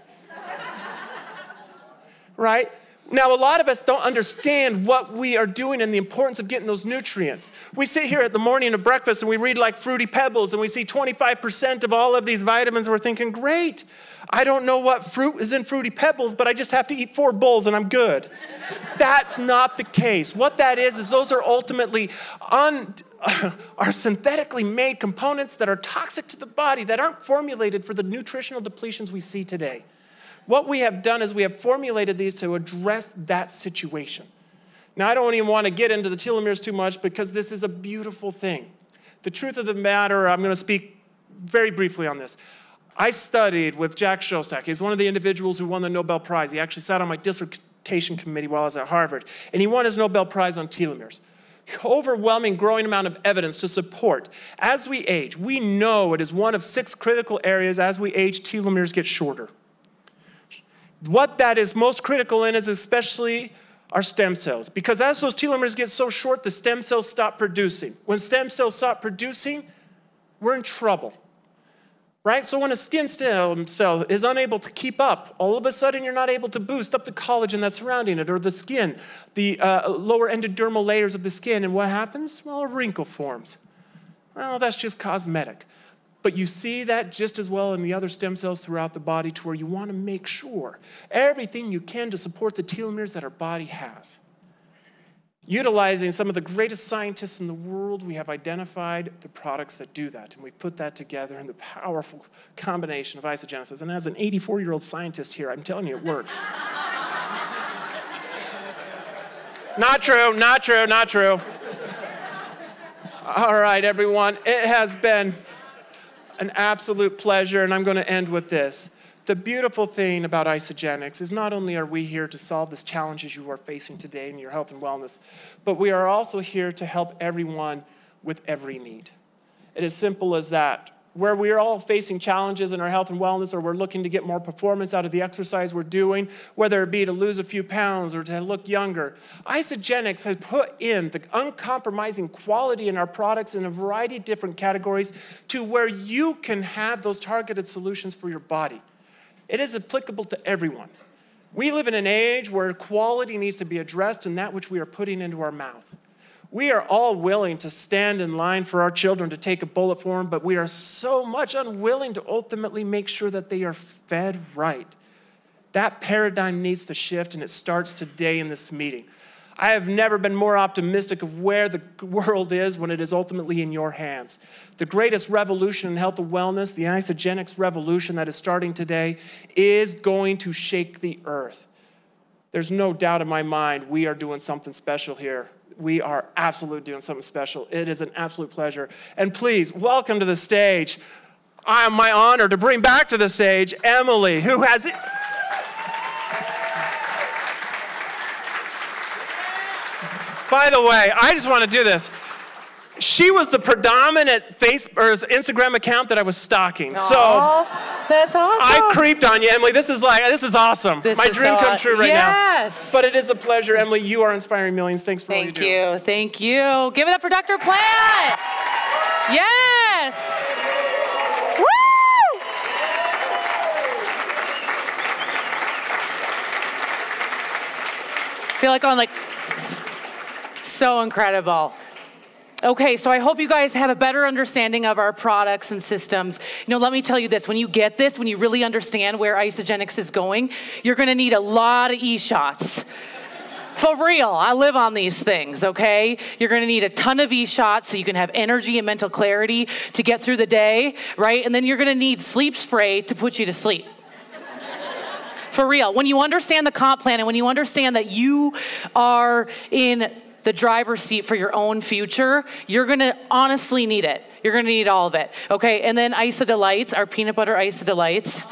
Right? Now, a lot of us don't understand what we are doing and the importance of getting those nutrients. We sit here at the morning of breakfast and we read like Fruity Pebbles and we see 25% of all of these vitamins and we're thinking, great, I don't know what fruit is in Fruity Pebbles, but I just have to eat 4 bowls and I'm good. That's not the case. What that is those are ultimately are synthetically made components that are toxic to the body, that aren't formulated for the nutritional depletions we see today. What we have done is we have formulated these to address that situation. Now, I don't even want to get into the telomeres too much because this is a beautiful thing. The truth of the matter, I'm going to speak very briefly on this. I studied with Jack Szostak. He's one of the individuals who won the Nobel Prize. He actually sat on my dissertation committee while I was at Harvard, and he won his Nobel Prize on telomeres. Overwhelming, growing amount of evidence to support. As we age, we know it is one of 6 critical areas as we age, telomeres get shorter. What that is most critical in is especially our stem cells. Because as those telomeres get so short, the stem cells stop producing. When stem cells stop producing, we're in trouble. Right? So when a skin stem cell is unable to keep up, all of a sudden you're not able to boost up the collagen that's surrounding it, or the skin, the lower endodermal layers of the skin. And what happens? Well, a wrinkle forms. Well, that's just cosmetic. But you see that just as well in the other stem cells throughout the body, to where you want to make sure everything you can to support the telomeres that our body has. Utilizing some of the greatest scientists in the world, we have identified the products that do that. And we've put that together in the powerful combination of isogenesis. And as an 84-year-old scientist here, I'm telling you it works. Not true, not true, not true. All right, everyone. It has been an absolute pleasure, and I'm going to end with this. The beautiful thing about Isagenix is not only are we here to solve the challenges you are facing today in your health and wellness, but we are also here to help everyone with every need. It is simple as that. Where we are all facing challenges in our health and wellness, or we're looking to get more performance out of the exercise we're doing, whether it be to lose a few pounds or to look younger, Isagenix has put in the uncompromising quality in our products in a variety of different categories to where you can have those targeted solutions for your body. It is applicable to everyone. We live in an age where quality needs to be addressed in that which we are putting into our mouth. We are all willing to stand in line for our children to take a bullet for them, but we are so much unwilling to ultimately make sure that they are fed right. That paradigm needs to shift, and it starts today in this meeting. I have never been more optimistic of where the world is when it is ultimately in your hands. The greatest revolution in health and wellness, the Isagenix revolution that is starting today, is going to shake the earth. There's no doubt in my mind we are doing something special here. We are absolutely doing something special. It is an absolute pleasure. And please, welcome to the stage. I am my honor to bring back to the stage Emily, who has it. By the way, I just want to do this. She was the predominant Instagram account that I was stalking. Aww, so that's awesome. I creeped on you, Emily. This is awesome. My dream come true right now. Yes. But it is a pleasure, Emily. You are inspiring millions. Thanks for all you do. Thank you. Give it up for Dr. Platt. Yes. Woo! I feel like I'm so incredible. Okay, so I hope you guys have a better understanding of our products and systems. Let me tell you this, when you get this, when you really understand where Isagenix is going, you're gonna need a lot of e-shots. For real, I live on these things, okay? You're gonna need a ton of e-shots so you can have energy and mental clarity to get through the day, right? And then you're gonna need sleep spray to put you to sleep. For real, when you understand the comp plan and when you understand that you are in the driver's seat for your own future, you're gonna honestly need it. You're gonna need all of it, okay? And then Isa Delights, our peanut butter Isa Delights.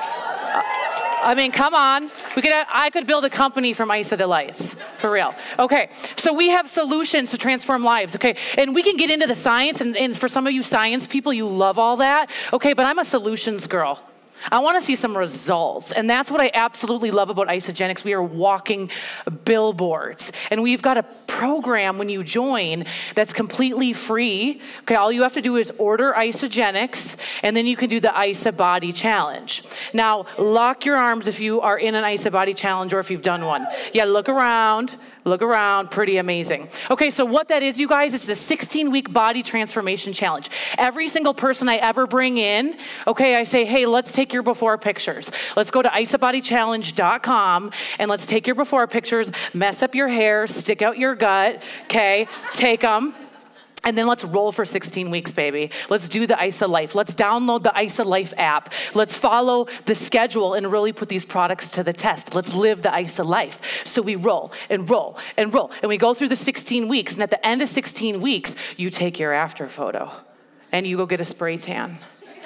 I mean, come on. I could build a company from Isa Delights, for real. Okay, so we have solutions to transform lives, okay? And we can get into the science, and for some of you science people, you love all that, okay? But I'm a solutions girl. I want to see some results, and that's what I absolutely love about Isagenix. We are walking billboards, and we've got a program when you join that's completely free. Okay, all you have to do is order Isagenix, and then you can do the Isa Body Challenge. Now, lock your arms if you are in an Isa Body Challenge or if you've done one. Yeah, look around, pretty amazing. Okay, so what that is, you guys, it's a 16-week body transformation challenge. Every single person I ever bring in, okay, I say, hey, let's take your before pictures. Let's go to isabodychallenge.com and let's take your before pictures, mess up your hair, stick out your gut, okay, take them. And then let's roll for 16 weeks, baby. Let's do the Isa Life. Let's download the Isa Life app. Let's follow the schedule and really put these products to the test. Let's live the Isa Life. So we roll and roll and roll. And we go through the 16 weeks. And at the end of 16 weeks, you take your after photo and you go get a spray tan.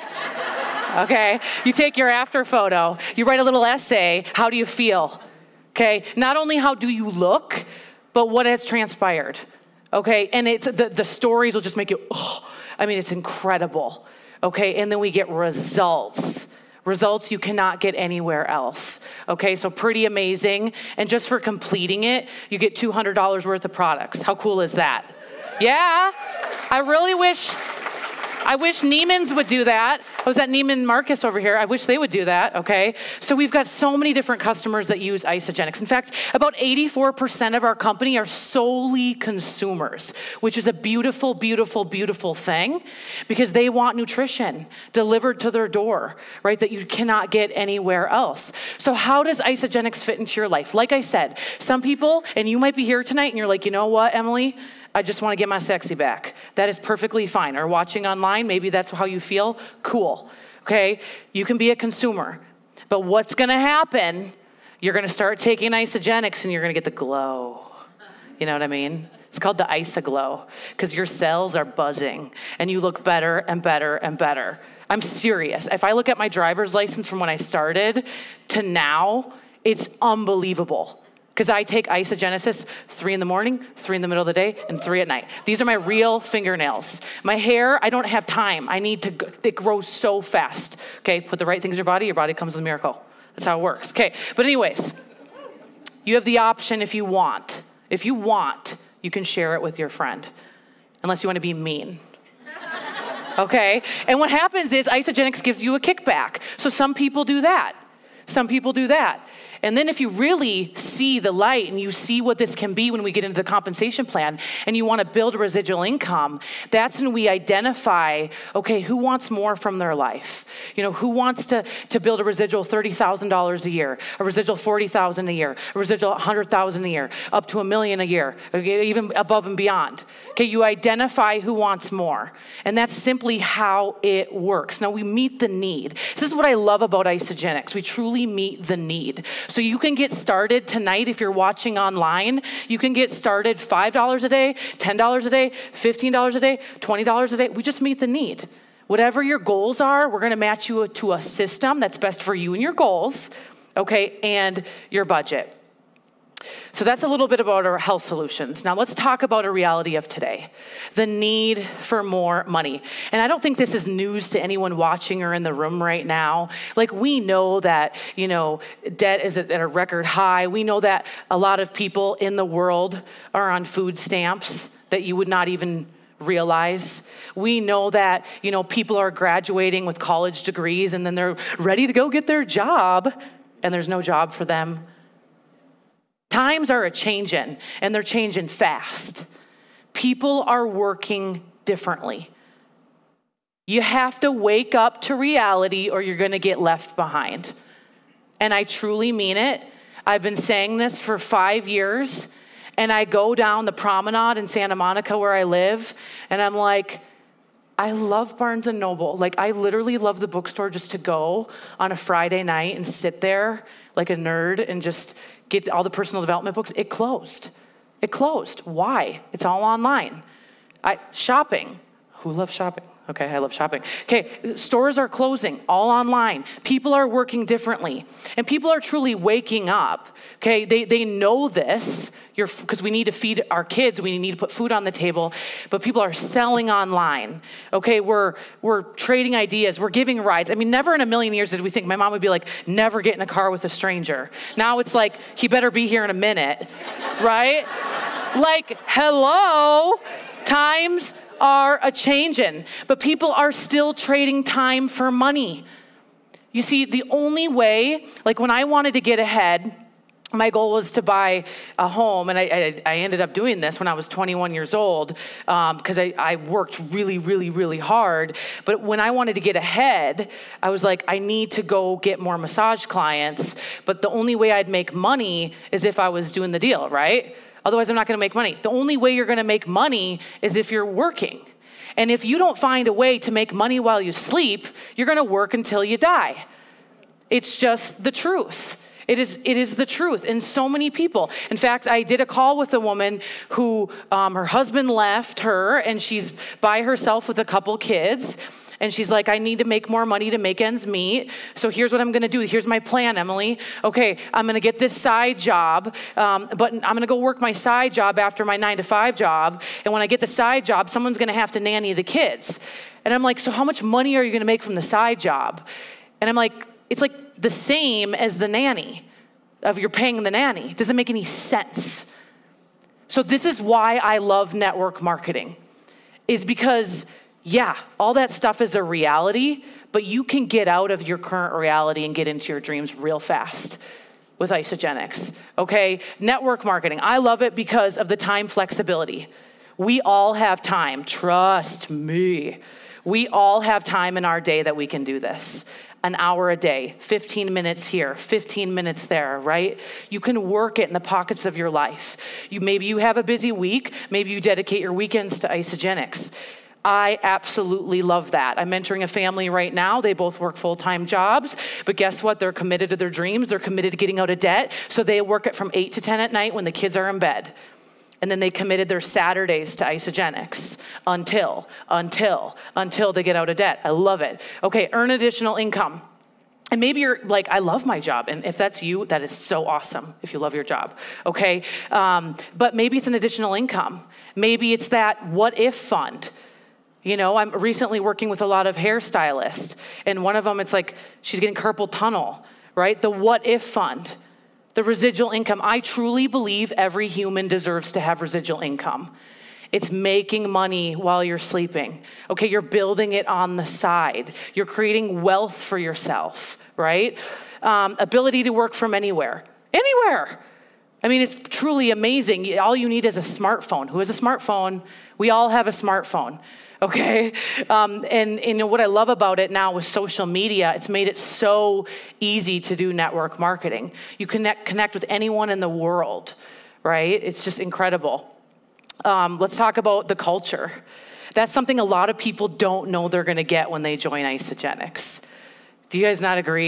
Okay? You take your after photo. You write a little essay. How do you feel? Okay? Not only how do you look, but what has transpired. Okay, and it's the stories will just make you, it's incredible. Okay, and then we get results you cannot get anywhere else. Okay, so pretty amazing. And just for completing it, you get $200 worth of products. How cool is that? Yeah, I wish Neiman's would do that. I was at Neiman Marcus over here. I wish they would do that, okay? So we've got so many different customers that use Isagenix. In fact, about 84% of our company are solely consumers, which is a beautiful, beautiful, beautiful thing because they want nutrition delivered to their door, right, that you cannot get anywhere else. So how does Isagenix fit into your life? Like I said, some people, and you might be here tonight and you're like, you know what, Emily? I just want to get my sexy back. That is perfectly fine. Or watching online, maybe that's how you feel. Cool. Okay? You can be a consumer. But what's going to happen, you're going to start taking Isagenix and you're going to get the glow. You know what I mean? It's called the Isa Glow because your cells are buzzing and you look better and better and better. I'm serious. If I look at my driver's license from when I started to now, it's unbelievable. Because I take Isagenesis 3 in the morning, 3 in the middle of the day, and 3 at night. These are my real fingernails. My hair, I don't have time. It grows so fast. Okay, put the right things in your body comes with a miracle. That's how it works. Okay, but anyways, you have the option if you want. If you want, you can share it with your friend. Unless you want to be mean. Okay, and what happens is Isagenix gives you a kickback. So some people do that. Some people do that. And then if you really see the light and you see what this can be when we get into the compensation plan and you want to build a residual income, that's when we identify, okay, who wants more from their life? You know, who wants to build a residual $30,000 a year, a residual $40,000 a year, a residual $100,000 a year, up to $1 million a year, even above and beyond. Okay, you identify who wants more. And that's simply how it works. Now we meet the need. This is what I love about Isagenix. We truly meet the need. So you can get started tonight if you're watching online. You can get started $5 a day, $10 a day, $15 a day, $20 a day. We just meet the need. Whatever your goals are, we're going to match you to a system that's best for you and your goals, okay, and your budget. So that's a little bit about our health solutions. Now let's talk about a reality of today, the need for more money. And I don't think this is news to anyone watching or in the room right now. Like, we know that, debt is at a record high. We know that a lot of people in the world are on food stamps that you would not even realize. We know that, people are graduating with college degrees and then they're ready to go get their job and there's no job for them. Times are a-changing, and they're changing fast. People are working differently. You have to wake up to reality or you're going to get left behind. And I truly mean it. I've been saying this for 5 years, and I go down the promenade in Santa Monica where I live, and I'm like, I love Barnes & Noble. Like, I literally love the bookstore just to go on a Friday night and sit there like a nerd and just get all the personal development books. It closed. It closed. Why? It's all online. Shopping. Who loves shopping? Okay, I love shopping. Okay, stores are closing, all online. People are working differently. And people are truly waking up. Okay, they know this, because we need to feed our kids, we need to put food on the table, but people are selling online. Okay, we're trading ideas, we're giving rides. I mean, never in a million years did we think, my mom would be like, never get in a car with a stranger. Now it's like, he better be here in a minute, right? Like, hello, times are a-changing, but people are still trading time for money. You see, the only way, like when I wanted to get ahead, my goal was to buy a home, and I ended up doing this when I was 21 years old because I worked really, really, really hard. But when I wanted to get ahead, I was like, I need to go get more massage clients, but the only way I'd make money is if I was doing the deal, right? Otherwise, I'm not going to make money. The only way you're going to make money is if you're working. And if you don't find a way to make money while you sleep, you're going to work until you die. It's just the truth. It is the truth. And so many people. In fact, I did a call with a woman who her husband left her, and she's by herself with a couple kids. And she's like, I need to make more money to make ends meet. So here's what I'm going to do. Here's my plan, Emily. Okay, I'm going to get this side job, but I'm going to go work my side job after my 9-to-5 job. And when I get the side job, someone's going to have to nanny the kids. And I'm like, so how much money are you going to make from the side job? And I'm like, it's like the same as the nanny, of you're paying the nanny. It doesn't make any sense. So this is why I love network marketing, is because yeah, all that stuff is a reality, but you can get out of your current reality and get into your dreams real fast with Isagenix, okay? Network marketing, I love it because of the time flexibility. We all have time, trust me. We all have time in our day that we can do this. An hour a day, 15 minutes here, 15 minutes there, right? You can work it in the pockets of your life. Maybe you have a busy week, maybe you dedicate your weekends to Isagenix. I absolutely love that. I'm mentoring a family right now. They both work full-time jobs, but guess what? They're committed to their dreams. They're committed to getting out of debt. So they work it from 8 to 10 at night when the kids are in bed. And then they committed their Saturdays to Isagenix until they get out of debt. I love it. Okay, earn additional income. And maybe you're like, I love my job. And if that's you, that is so awesome if you love your job, okay? But maybe it's an additional income. Maybe it's that what if fund. I'm recently working with a lot of hairstylists, and one of them, it's like she's getting carpal tunnel, right? The what if fund, the residual income. I truly believe every human deserves to have residual income. It's making money while you're sleeping. Okay, you're building it on the side. You're creating wealth for yourself, right? Ability to work from anywhere. Anywhere. I mean, it's truly amazing. All you need is a smartphone. Who has a smartphone? We all have a smartphone. Okay, and what I love about it now with social media, it's made it so easy to do network marketing. You connect with anyone in the world, right? It's just incredible. Let's talk about the culture. That's something a lot of people don't know they're going to get when they join Isagenix. Do you guys not agree?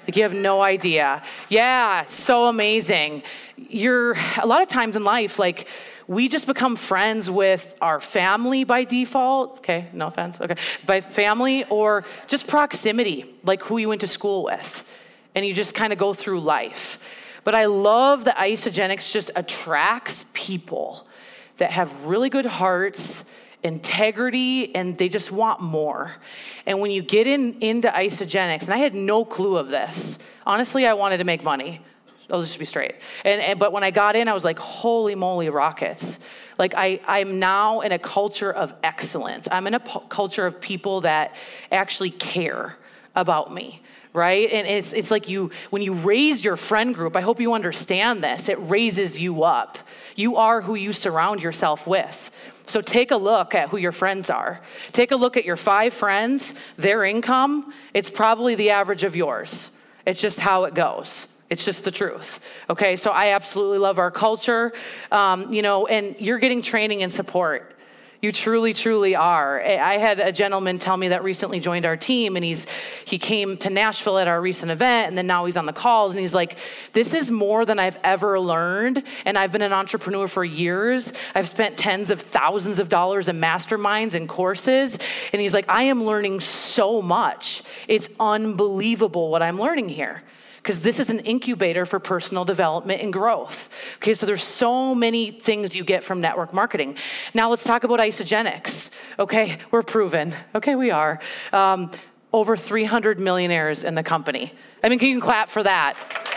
Like, you have no idea. Yeah, so amazing. A lot of times in life, like, we just become friends with our family by default. Okay, no offense. Okay, by family or just proximity, like who you went to school with. And you just kind of go through life. But I love that Isagenix just attracts people that have really good hearts, integrity, and they just want more. And when you get into Isagenix, and I had no clue of this. Honestly, I wanted to make money. I'll just be straight. But when I got in, I was like, holy moly rockets. Like, I'm now in a culture of excellence. I'm in a culture of people that actually care about me, right? And it's like when you raise your friend group, I hope you understand this, it raises you up. You are who you surround yourself with. So take a look at who your friends are. Take a look at your 5 friends, their income. It's probably the average of yours. It's just how it goes. It's just the truth. Okay, so I absolutely love our culture, and you're getting training and support. You truly, truly are. I had a gentleman tell me that recently joined our team, and he came to Nashville at our recent event, and then now he's on the calls, and he's like, this is more than I've ever learned, and I've been an entrepreneur for years. I've spent tens of thousands of dollars in masterminds and courses, and he's like, I am learning so much. It's unbelievable what I'm learning here. Because this is an incubator for personal development and growth. Okay, so there's so many things you get from network marketing. Now let's talk about Isagenix. Okay, we're proven. Okay, we are. Over 300 millionaires in the company. I mean, can you clap for that?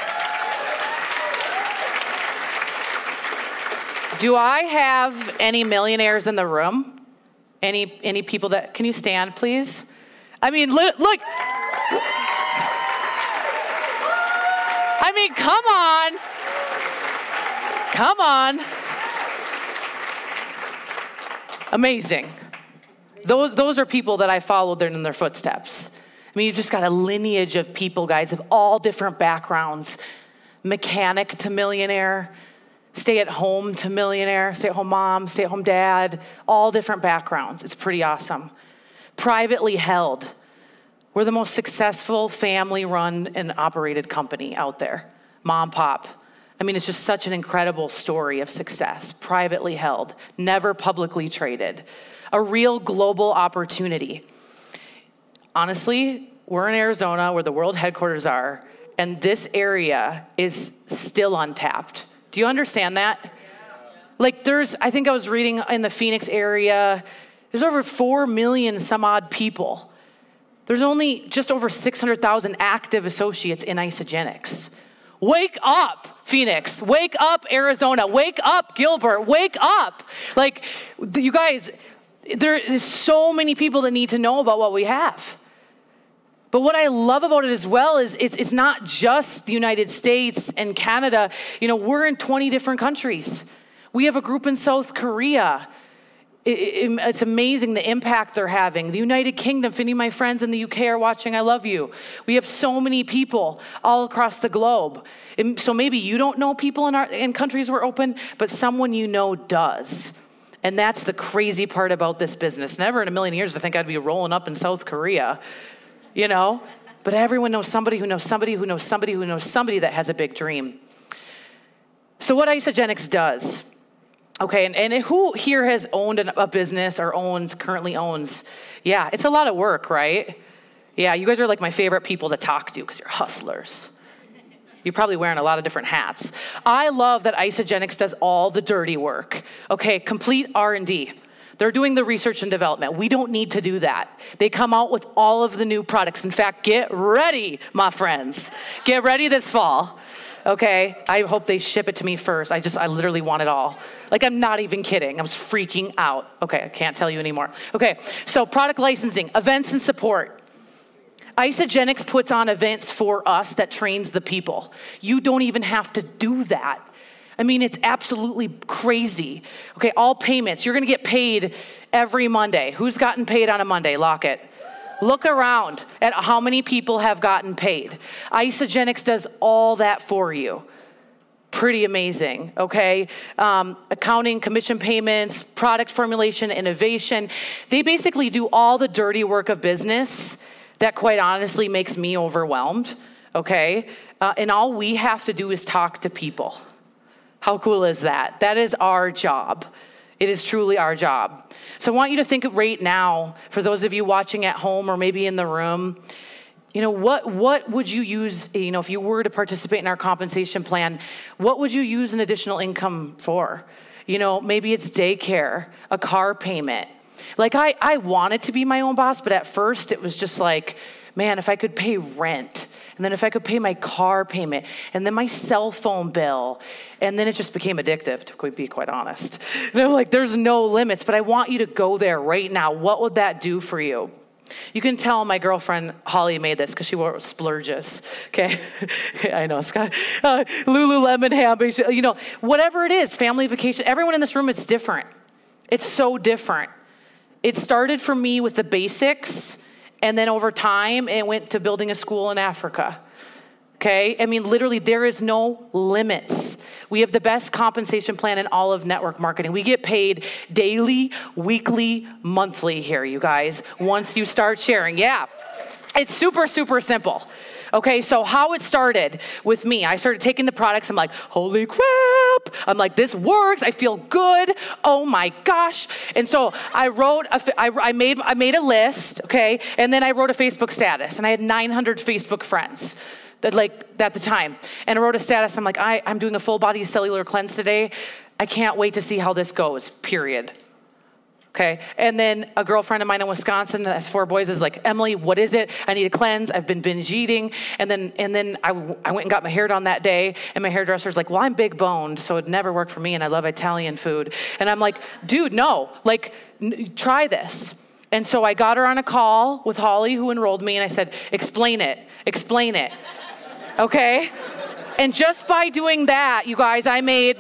Do I have any millionaires in the room? Any people that, can you stand, please? I mean, look. I mean, come on. Amazing. Those are people that I followed in their footsteps. I mean, you've just got a lineage of people, guys, of all different backgrounds. Mechanic to millionaire, stay-at-home to millionaire, stay-at-home mom, stay-at-home dad, all different backgrounds. It's pretty awesome. Privately held. We're the most successful family-run and operated company out there. Mom, pop. I mean, it's just such an incredible story of success. Privately held, never publicly traded. A real global opportunity. Honestly, we're in Arizona where the world headquarters are, and this area is still untapped. Do you understand that? Like I think I was reading in the Phoenix area, there's over 4 million some odd people. There's only just over 600,000 active associates in Isagenix. Wake up, Phoenix. Wake up, Arizona. Wake up, Gilbert. Wake up. Like, you guys, there's so many people that need to know about what we have. But what I love about it as well is it's not just the United States and Canada. You know, we're in 20 different countries. We have a group in South Korea. It's amazing the impact they're having. The United Kingdom, if any of my friends in the UK are watching, I love you. We have so many people all across the globe. And so maybe you don't know people in countries we're open, but someone you know does. And that's the crazy part about this business. Never in a million years I think I'd be rolling up in South Korea, you know? But everyone knows somebody who knows somebody who knows somebody who knows somebody that has a big dream. So what Isagenix does, okay, and who here has owned a business or currently owns? Yeah, it's a lot of work, right? Yeah, you guys are like my favorite people to talk to because you're hustlers. You're probably wearing a lot of different hats. I love that Isagenix does all the dirty work. Okay, complete R&D. They're doing the research and development. We don't need to do that. They come out with all of the new products. In fact, get ready, my friends. Get ready this fall. Okay, I hope they ship it to me first. I literally want it all. Like, I'm not even kidding. I was freaking out. Okay, I can't tell you anymore. Okay, so product licensing, events and support. Isagenix puts on events for us that trains the people. You don't even have to do that. I mean, it's absolutely crazy. Okay, all payments. You're going to get paid every Monday. Who's gotten paid on a Monday? Lock it. Look around at how many people have gotten paid. Isagenix does all that for you. Pretty amazing, okay? Accounting, commission payments, product formulation, innovation. They basically do all the dirty work of business that quite honestly makes me overwhelmed. okay? And all we have to do is talk to people. How cool is that? That is our job. It is truly our job. So I want you to think right now, for those of you watching at home or maybe in the room, what would you use, if you were to participate in our compensation plan, what would you use an additional income for? Maybe it's daycare, a car payment. Like I wanted to be my own boss, but at first it was just like, man, if I could pay rent, and then if I could pay my car payment, and then my cell phone bill, and then it just became addictive, to be quite honest. And I'm like, there's no limits, but I want you to go there right now. What would that do for you? You can tell my girlfriend, Holly, made this because she wore splurges, okay? I know, Scott. Lululemon handbags, whatever it is, family vacation. Everyone in this room, it's different. It's so different. It started for me with the basics, and then over time, it went to building a school in Africa. Okay? I mean, literally, there is no limits. We have the best compensation plan in all of network marketing. We get paid daily, weekly, monthly here, you guys, once you start sharing. Yeah. It's super, super simple. Okay, so how it started with me, I started taking the products. I'm like, holy crap. I'm like, this works. I feel good. Oh my gosh. And so I wrote, I made a list, okay? And then I wrote a Facebook status, and I had 900 Facebook friends at the time. And I wrote a status. I'm like, I'm doing a full body cellular cleanse today. I can't wait to see how this goes, period. Okay, and then a girlfriend of mine in Wisconsin that has 4 boys is like, Emily, what is it? I need a cleanse. I've been binge eating. And then I went and got my hair done that day, and my hairdresser's like, well, I'm big boned, so it'd never work for me, and I love Italian food. And I'm like, dude, no, try this. And so I got her on a call with Holly, who enrolled me, and I said, explain it, okay? And just by doing that, you guys, I made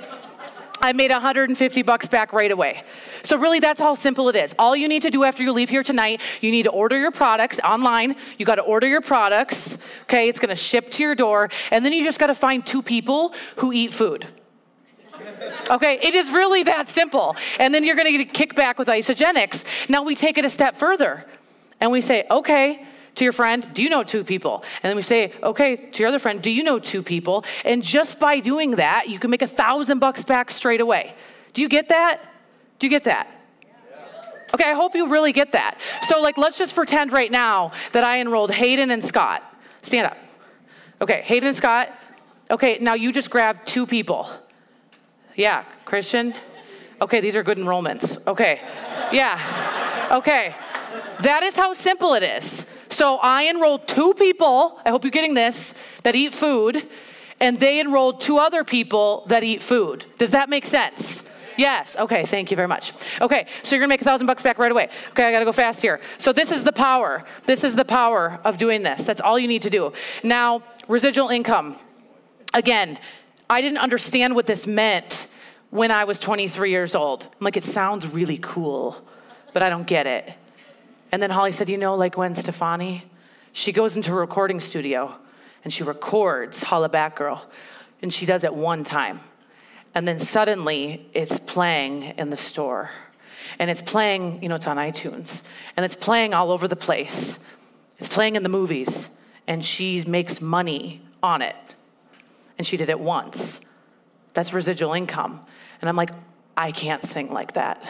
$150 back right away. So really, that's how simple it is. All you need to do after you leave here tonight, you need to order your products online. You got to order your products, okay? It's going to ship to your door. And then you just got to find 2 people who eat food. Okay, it is really that simple. And then you're going to get a kickback with Isagenix. Now we take it a step further. And we say, okay, to your friend, do you know 2 people? And then we say, okay, to your other friend, do you know 2 people? And just by doing that, you can make $1,000 back straight away. Do you get that? Do you get that? Okay, I hope you really get that. So let's just pretend right now that I enrolled Hayden and Scott. Stand up. Okay, Hayden and Scott. Okay, now you just grab 2 people. Yeah, Christian. Okay, these are good enrollments. Okay, yeah, okay. That is how simple it is. So I enrolled 2 people, I hope you're getting this, that eat food, and they enrolled 2 other people that eat food. Does that make sense? Yes, okay, thank you very much. Okay, so you're gonna make $1,000 back right away. Okay, I gotta go fast here. So this is the power. This is the power of doing this. That's all you need to do. Now, residual income. Again, I didn't understand what this meant when I was 23 years old. I'm like, it sounds really cool, but I don't get it. And then Holly said, like Gwen Stefani? She goes into a recording studio and she records Holla Back Girl. And she does it 1 time. And then suddenly it's playing in the store. And it's playing, it's on iTunes. And it's playing all over the place. It's playing in the movies. And she makes money on it. And she did it once. That's residual income. And I'm like, I can't sing like that.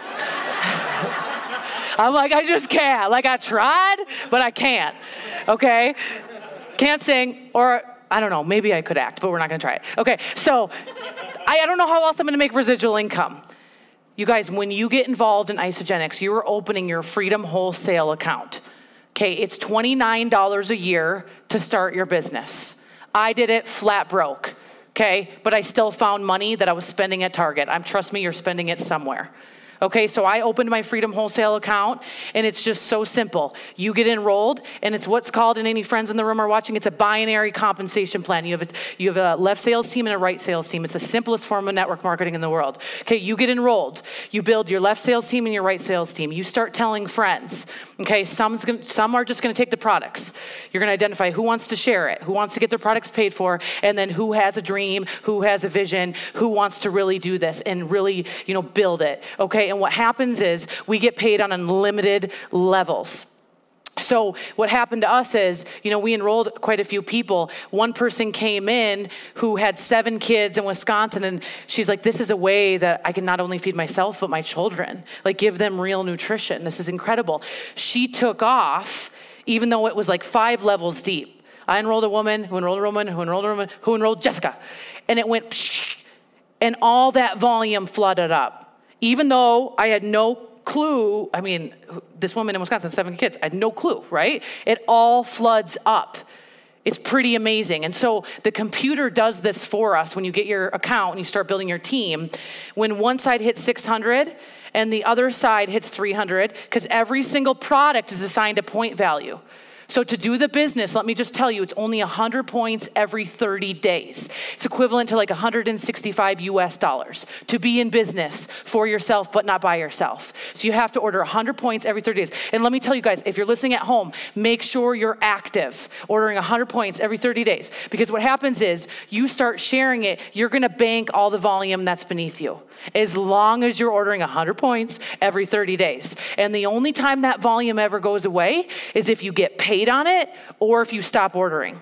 I'm like, I just can't. I tried, but I can't. Okay? Can't sing, or I don't know, maybe I could act, but we're not gonna try it. Okay, so I don't know how else I'm gonna make residual income. You guys, when you get involved in Isagenix, you are opening your Freedom Wholesale account. Okay, it's $29 a year to start your business. I did it flat broke, okay? But I still found money that I was spending at Target. Trust me, you're spending it somewhere. Okay, so I opened my Freedom Wholesale account, and it's just so simple. You get enrolled, and it's what's called, and any friends in the room are watching, it's a binary compensation plan. You have a left sales team and a right sales team. It's the simplest form of network marketing in the world. Okay, you get enrolled. You build your left sales team and your right sales team. You start telling friends. Okay, some are just gonna take the products. You're gonna identify who wants to share it, who wants to get their products paid for, and then who has a dream, who has a vision, who wants to really do this and really, build it. Okay, and what happens is we get paid on unlimited levels. So what happened to us is, we enrolled quite a few people. One person came in who had 7 kids in Wisconsin, and she's like, this is a way that I can not only feed myself, but my children, like give them real nutrition. This is incredible. She took off, even though it was like 5 levels deep. I enrolled a woman, who enrolled a woman, who enrolled a woman, who enrolled Jessica. And it went, psh, and all that volume flooded up. Even though I had no clue, I mean, this woman in Wisconsin, 7 kids, I had no clue, right? It all floods up. It's pretty amazing. And so the computer does this for us when you get your account and you start building your team. When one side hits 600 and the other side hits 300, because every single product is assigned a point value. So to do the business, let me just tell you, it's only 100 points every 30 days. It's equivalent to like $165 to be in business for yourself, but not by yourself. So you have to order 100 points every 30 days. And let me tell you guys, if you're listening at home, make sure you're active, ordering 100 points every 30 days. Because what happens is you start sharing it, you're gonna bank all the volume that's beneath you, as long as you're ordering 100 points every 30 days. And the only time that volume ever goes away is if you get paid on it or if you stop ordering.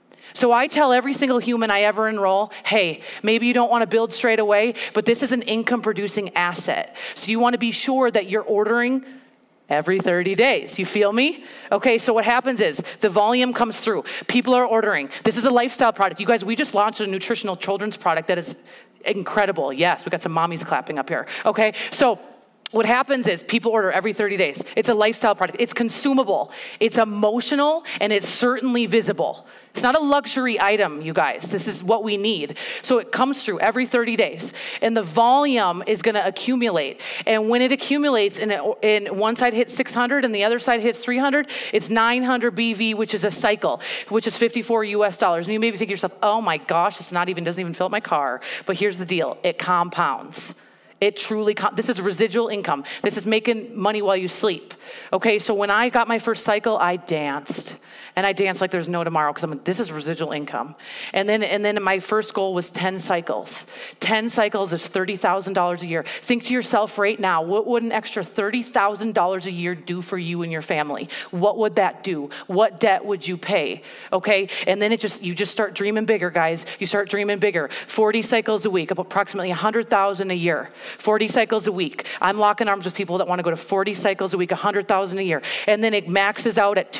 So I tell every single human I ever enroll, hey, maybe you don't want to build straight away, but this is an income producing asset. So you want to be sure that you're ordering every 30 days. You feel me? Okay, so what happens is the volume comes through. People are ordering. This is a lifestyle product. You guys, we just launched a nutritional children's product that is incredible. Yes, we got some mommies clapping up here. Okay, so what happens is people order every 30 days. It's a lifestyle product. It's consumable. It's emotional, and it's certainly visible. It's not a luxury item, you guys. This is what we need. So it comes through every 30 days, and the volume is going to accumulate. And when it accumulates, and one side hits 600 and the other side hits 300, it's 900 BV, which is a cycle, which is $54. And you maybe think to yourself, oh my gosh, doesn't even fill up my car. But here's the deal. It compounds. It truly, this is residual income. This is making money while you sleep. Okay, so when I got my first cycle, I danced. And I danced like there's no tomorrow because I'm like, this is residual income. And then my first goal was 10 cycles. 10 cycles is $30,000 a year. Think to yourself right now, what would an extra $30,000 a year do for you and your family? What would that do? What debt would you pay? Okay, and then you just start dreaming bigger, guys. You start dreaming bigger. 40 cycles a week, approximately 100,000 a year. 40 cycles a week. I'm locking arms with people that want to go to 40 cycles a week, 100,000 a year. And then it maxes out at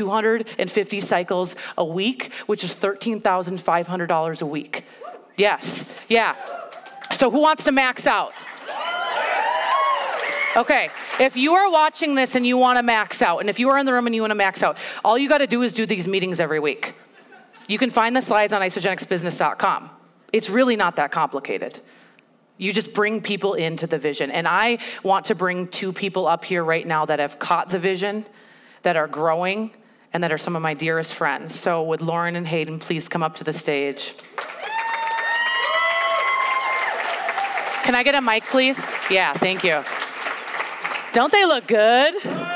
250 cycles a week, which is $13,500 a week. Yes, yeah. So who wants to max out? Okay, if you are watching this and you want to max out, and if you are in the room and you want to max out, all you got to do is do these meetings every week. You can find the slides on isagenixbusiness.com. It's really not that complicated. You just bring people into the vision. And I want to bring 2 people up here right now that have caught the vision, that are growing, and that are some of my dearest friends. So would Lauren and Hayden please come up to the stage? Can I get a mic, please? Yeah, thank you. Don't they look good?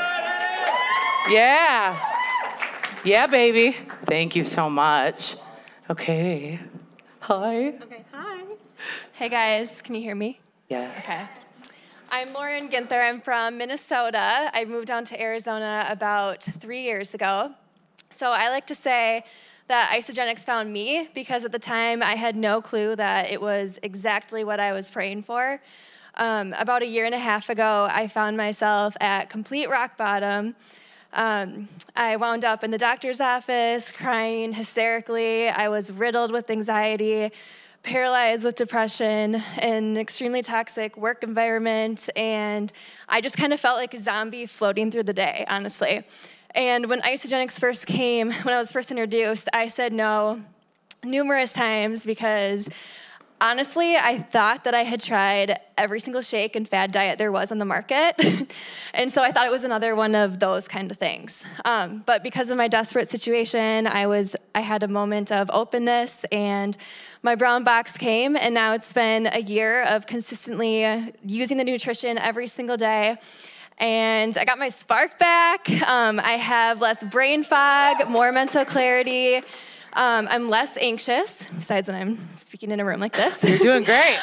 Yeah. Yeah, baby. Thank you so much. Okay. Hi. Okay, hi. Hey guys, can you hear me? Yeah. Okay. I'm Lauren Ginther. I'm from Minnesota. I moved down to Arizona about 3 years ago. So I like to say that Isagenix found me because at the time I had no clue that it was exactly what I was praying for. About a year and a half ago, I found myself at complete rock bottom. I wound up in the doctor's office crying hysterically. I was riddled with anxiety, paralyzed with depression, an extremely toxic work environment, and I just kind of felt like a zombie floating through the day, honestly. And when Isagenix first came, when I was first introduced, I said no numerous times because honestly, I thought that I had tried every single shake and fad diet there was on the market. And so I thought it was another one of those kind of things. But because of my desperate situation, I had a moment of openness, and my brown box came, and now it's been a year of consistently using the nutrition every single day. And I got my spark back. I have less brain fog, more mental clarity. I'm less anxious, besides when I'm speaking in a room like this. You're doing great.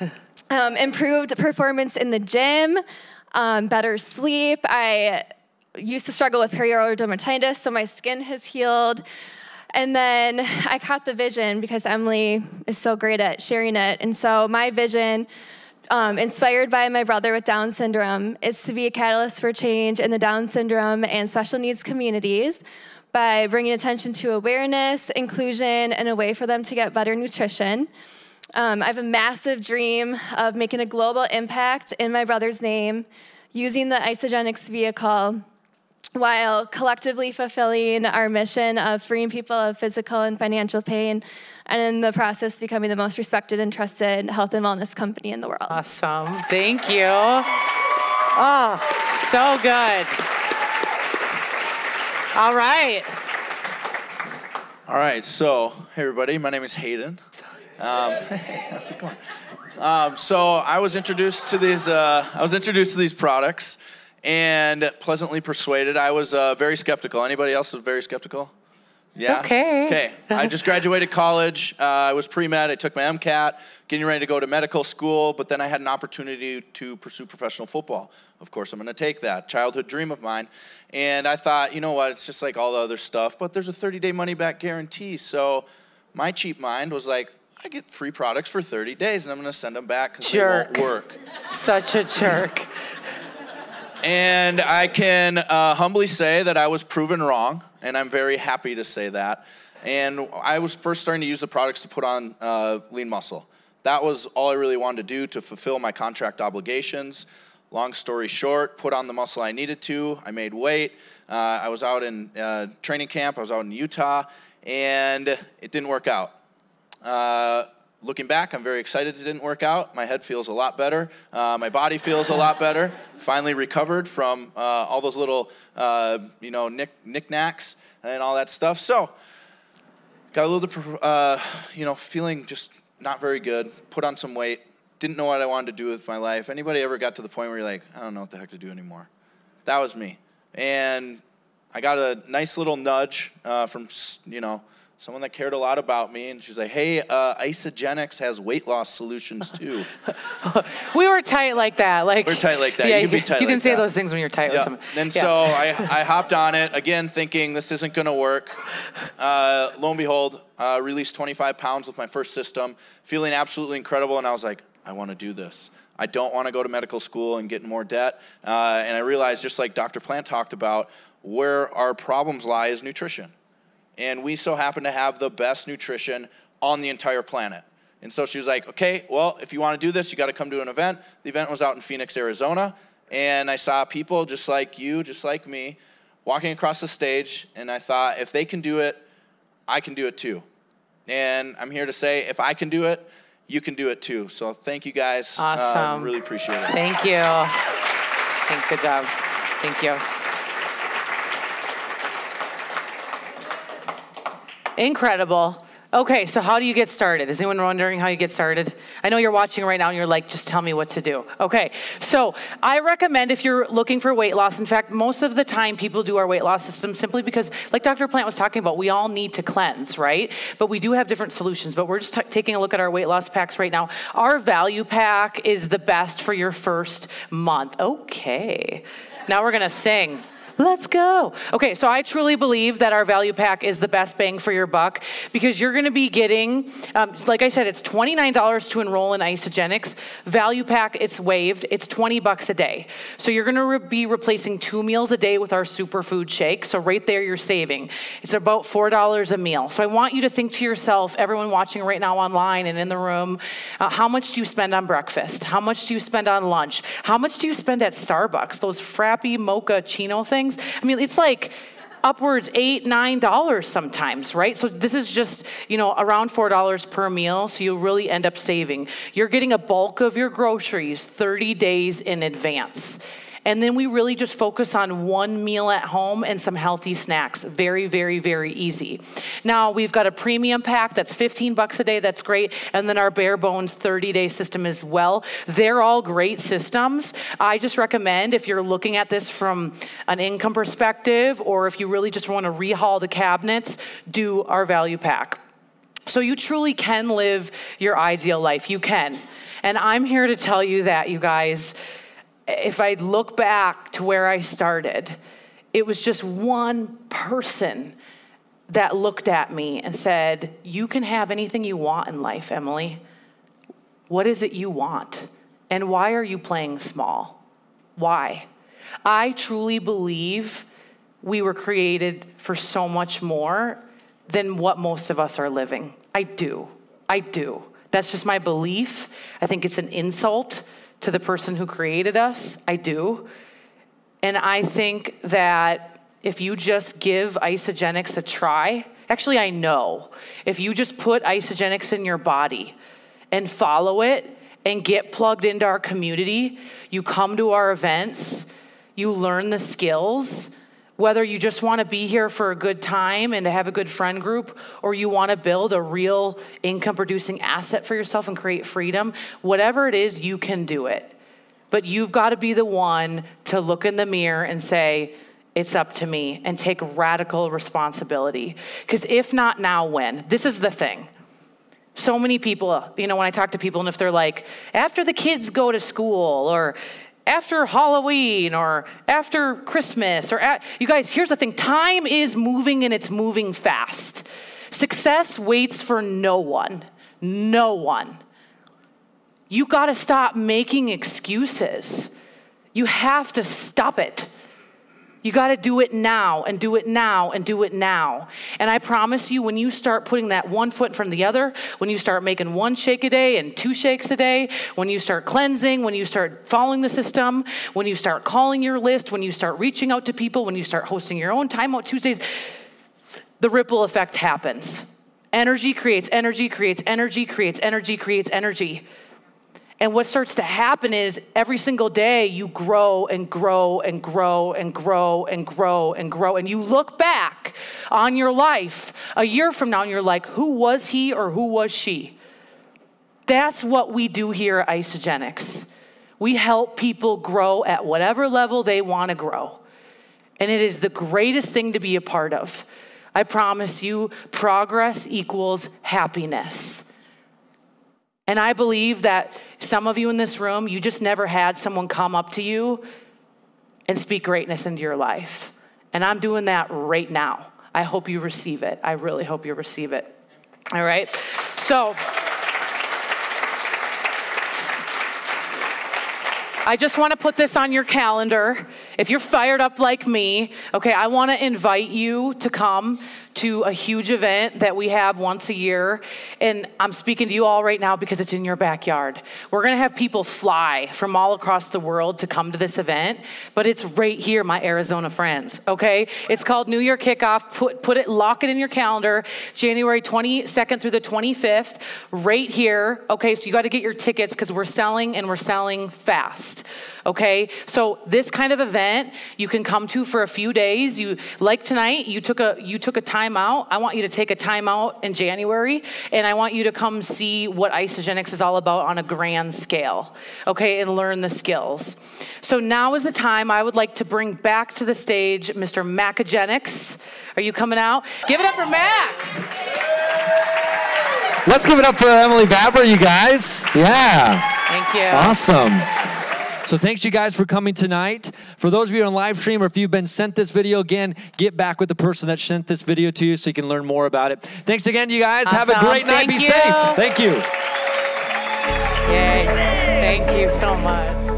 Improved performance in the gym, better sleep. I used to struggle with perioral dermatitis, so my skin has healed. And then I caught the vision because Emily is so great at sharing it. And so my vision, inspired by my brother with Down syndrome, is to be a catalyst for change in the Down syndrome and special needs communities by bringing attention to awareness, inclusion, and a way for them to get better nutrition. I have a massive dream of making a global impact in my brother's name, using the Isagenix vehicle, while collectively fulfilling our mission of freeing people of physical and financial pain, and in the process becoming the most respected and trusted health and wellness company in the world. Awesome. Thank you. Oh, so good. All right. All right, so, hey everybody, my name is Hayden. Hey, how's it going? So I was introduced to these products and pleasantly persuaded. I was very skeptical. Anybody else was very skeptical? Yeah? Okay. I just graduated college. I was pre-med. I took my MCAT, getting ready to go to medical school, but then I had an opportunity to pursue professional football. Of course, I'm going to take that. Childhood dream of mine. And I thought, you know what, it's just like all the other stuff, but there's a 30-day money-back guarantee. So my cheap mind was like, I get free products for 30 days, and I'm going to send them back because they won't work. Such a jerk. And I can humbly say that I was proven wrong, and I'm very happy to say that. And I was first starting to use the products to put on lean muscle. That was all I really wanted to do to fulfill my contract obligations. Long story short, put on the muscle I needed to. I made weight. I was out in training camp. I was out in Utah, and it didn't work out. Looking back, I'm very excited it didn't work out. My head feels a lot better. My body feels a lot better. Finally recovered from all those little, knickknacks and all that stuff. So, got a little, feeling just not very good. Put on some weight. Didn't know what I wanted to do with my life. Anybody ever got to the point where you're like, I don't know what the heck to do anymore? That was me. And I got a nice little nudge from, someone that cared a lot about me, and she's like, hey, Isagenix has weight loss solutions too. We were tight like that. We're tight like that. Yeah, you can be tight like that. You can say those things when you're tight with someone. And so I hopped on it, again, thinking this isn't going to work. Lo and behold, released 25 pounds with my first system, feeling absolutely incredible, and I was like, I want to do this. I don't want to go to medical school and get in more debt. And I realized, just like Dr. Plant talked about, where our problems lie is nutrition. And we so happen to have the best nutrition on the entire planet. And so she was like, okay, well, if you want to do this, you got to come to an event. The event was out in Phoenix, Arizona. And I saw people just like you, just like me, walking across the stage. And I thought, if they can do it, I can do it too. And I'm here to say, if I can do it, you can do it too. So thank you guys. Awesome. Really appreciate it. Thank you. Good job. Thank you. Incredible. Okay, so how do you get started? Is anyone wondering how you get started? I know you're watching right now and you're like, just tell me what to do. Okay, so I recommend if you're looking for weight loss, in fact, most of the time people do our weight loss system simply because, like Dr. Plant was talking about, we all need to cleanse, right? But we do have different solutions, but we're just taking a look at our weight loss packs right now. Our value pack is the best for your first month. Okay, now we're gonna sing. Let's go. Okay, so I truly believe that our value pack is the best bang for your buck because you're going to be getting, like I said, it's $29 to enroll in Isagenix. Value pack, it's waived. It's $20 a day. So you're going to be replacing 2 meals a day with our superfood shake. So right there, you're saving. It's about $4 a meal. So I want you to think to yourself, everyone watching right now online and in the room, how much do you spend on breakfast? How much do you spend on lunch? How much do you spend at Starbucks? Those frappy mocha chino things? I mean, it's like upwards $8, $9 sometimes, right? So this is just, around $4 per meal. So you really end up saving. You're getting a bulk of your groceries 30 days in advance. And then we really just focus on 1 meal at home and some healthy snacks. Very, very, very easy. Now, we've got a premium pack that's $15 a day. That's great. And then our bare bones 30-day system as well. They're all great systems. I just recommend if you're looking at this from an income perspective or if you really just want to rehaul the cabinets, do our value pack. So you truly can live your ideal life. You can. And I'm here to tell you that, you guys, if I look back to where I started, it was just one person that looked at me and said, you can have anything you want in life, Emily. What is it you want? And why are you playing small? Why? I truly believe we were created for so much more than what most of us are living. I do. That's just my belief. I think it's an insult to the person who created us. I do. And I think that if you just give Isagenix a try, actually I know, if you just put Isagenix in your body and follow it and get plugged into our community, you come to our events, you learn the skills, whether you just want to be here for a good time and to have a good friend group, or you want to build a real income producing asset for yourself and create freedom, whatever it is, you can do it. But you've got to be the one to look in the mirror and say, it's up to me, and take radical responsibility. Because if not now, when? This is the thing. So many people, when I talk to people, and if they're like, after the kids go to school, or after Halloween, or after Christmas, you guys, here's the thing. Time is moving, and it's moving fast. Success waits for no one. No one. You got to stop making excuses. You have to stop it. You got to do it now, and do it now, and do it now. And I promise you, when you start putting that one foot in front of the other, when you start making 1 shake a day and 2 shakes a day, when you start cleansing, when you start following the system, when you start calling your list, when you start reaching out to people, when you start hosting your own Timeout Tuesdays, the ripple effect happens. Energy creates energy, creates energy, creates energy, creates energy. And what starts to happen is every single day you grow and grow and grow and grow and grow and grow. And you look back on your life a year from now and you're like, who was he or who was she? That's what we do here at Isagenix. We help people grow at whatever level they want to grow. And it is the greatest thing to be a part of. I promise you, progress equals happiness. And I believe that some of you in this room, you just never had someone come up to you and speak greatness into your life. And I'm doing that right now. I hope you receive it. I really hope you receive it. All right? So I just want to put this on your calendar. If you're fired up like me, okay, I want to invite you to come to a huge event that we have once a year. And I'm speaking to you all right now because it's in your backyard. We're going to have people fly from all across the world to come to this event, but it's right here, my Arizona friends, okay? It's called New Year Kickoff. Lock it in your calendar, January 22nd through the 25th, right here. Okay, so you got to get your tickets because we're selling, and we're selling fast. Okay, so this kind of event you can come to for a few days. Like tonight, you took a time out. I want you to take a time out in January, and I want you to come see what Isagenix is all about on a grand scale, okay, and learn the skills. So now is the time I would like to bring back to the stage Mr. Isagenix. Are you coming out? Give it up for Mac. Let's give it up for Emily Vavra, you guys. Yeah. Thank you. Awesome. So thanks you guys for coming tonight. For those of you on live stream, or if you've been sent this video, again, get back with the person that sent this video to you so you can learn more about it. Thanks again, you guys. Awesome. Have a great night. Be safe. Thank you. Yay. Thank you so much.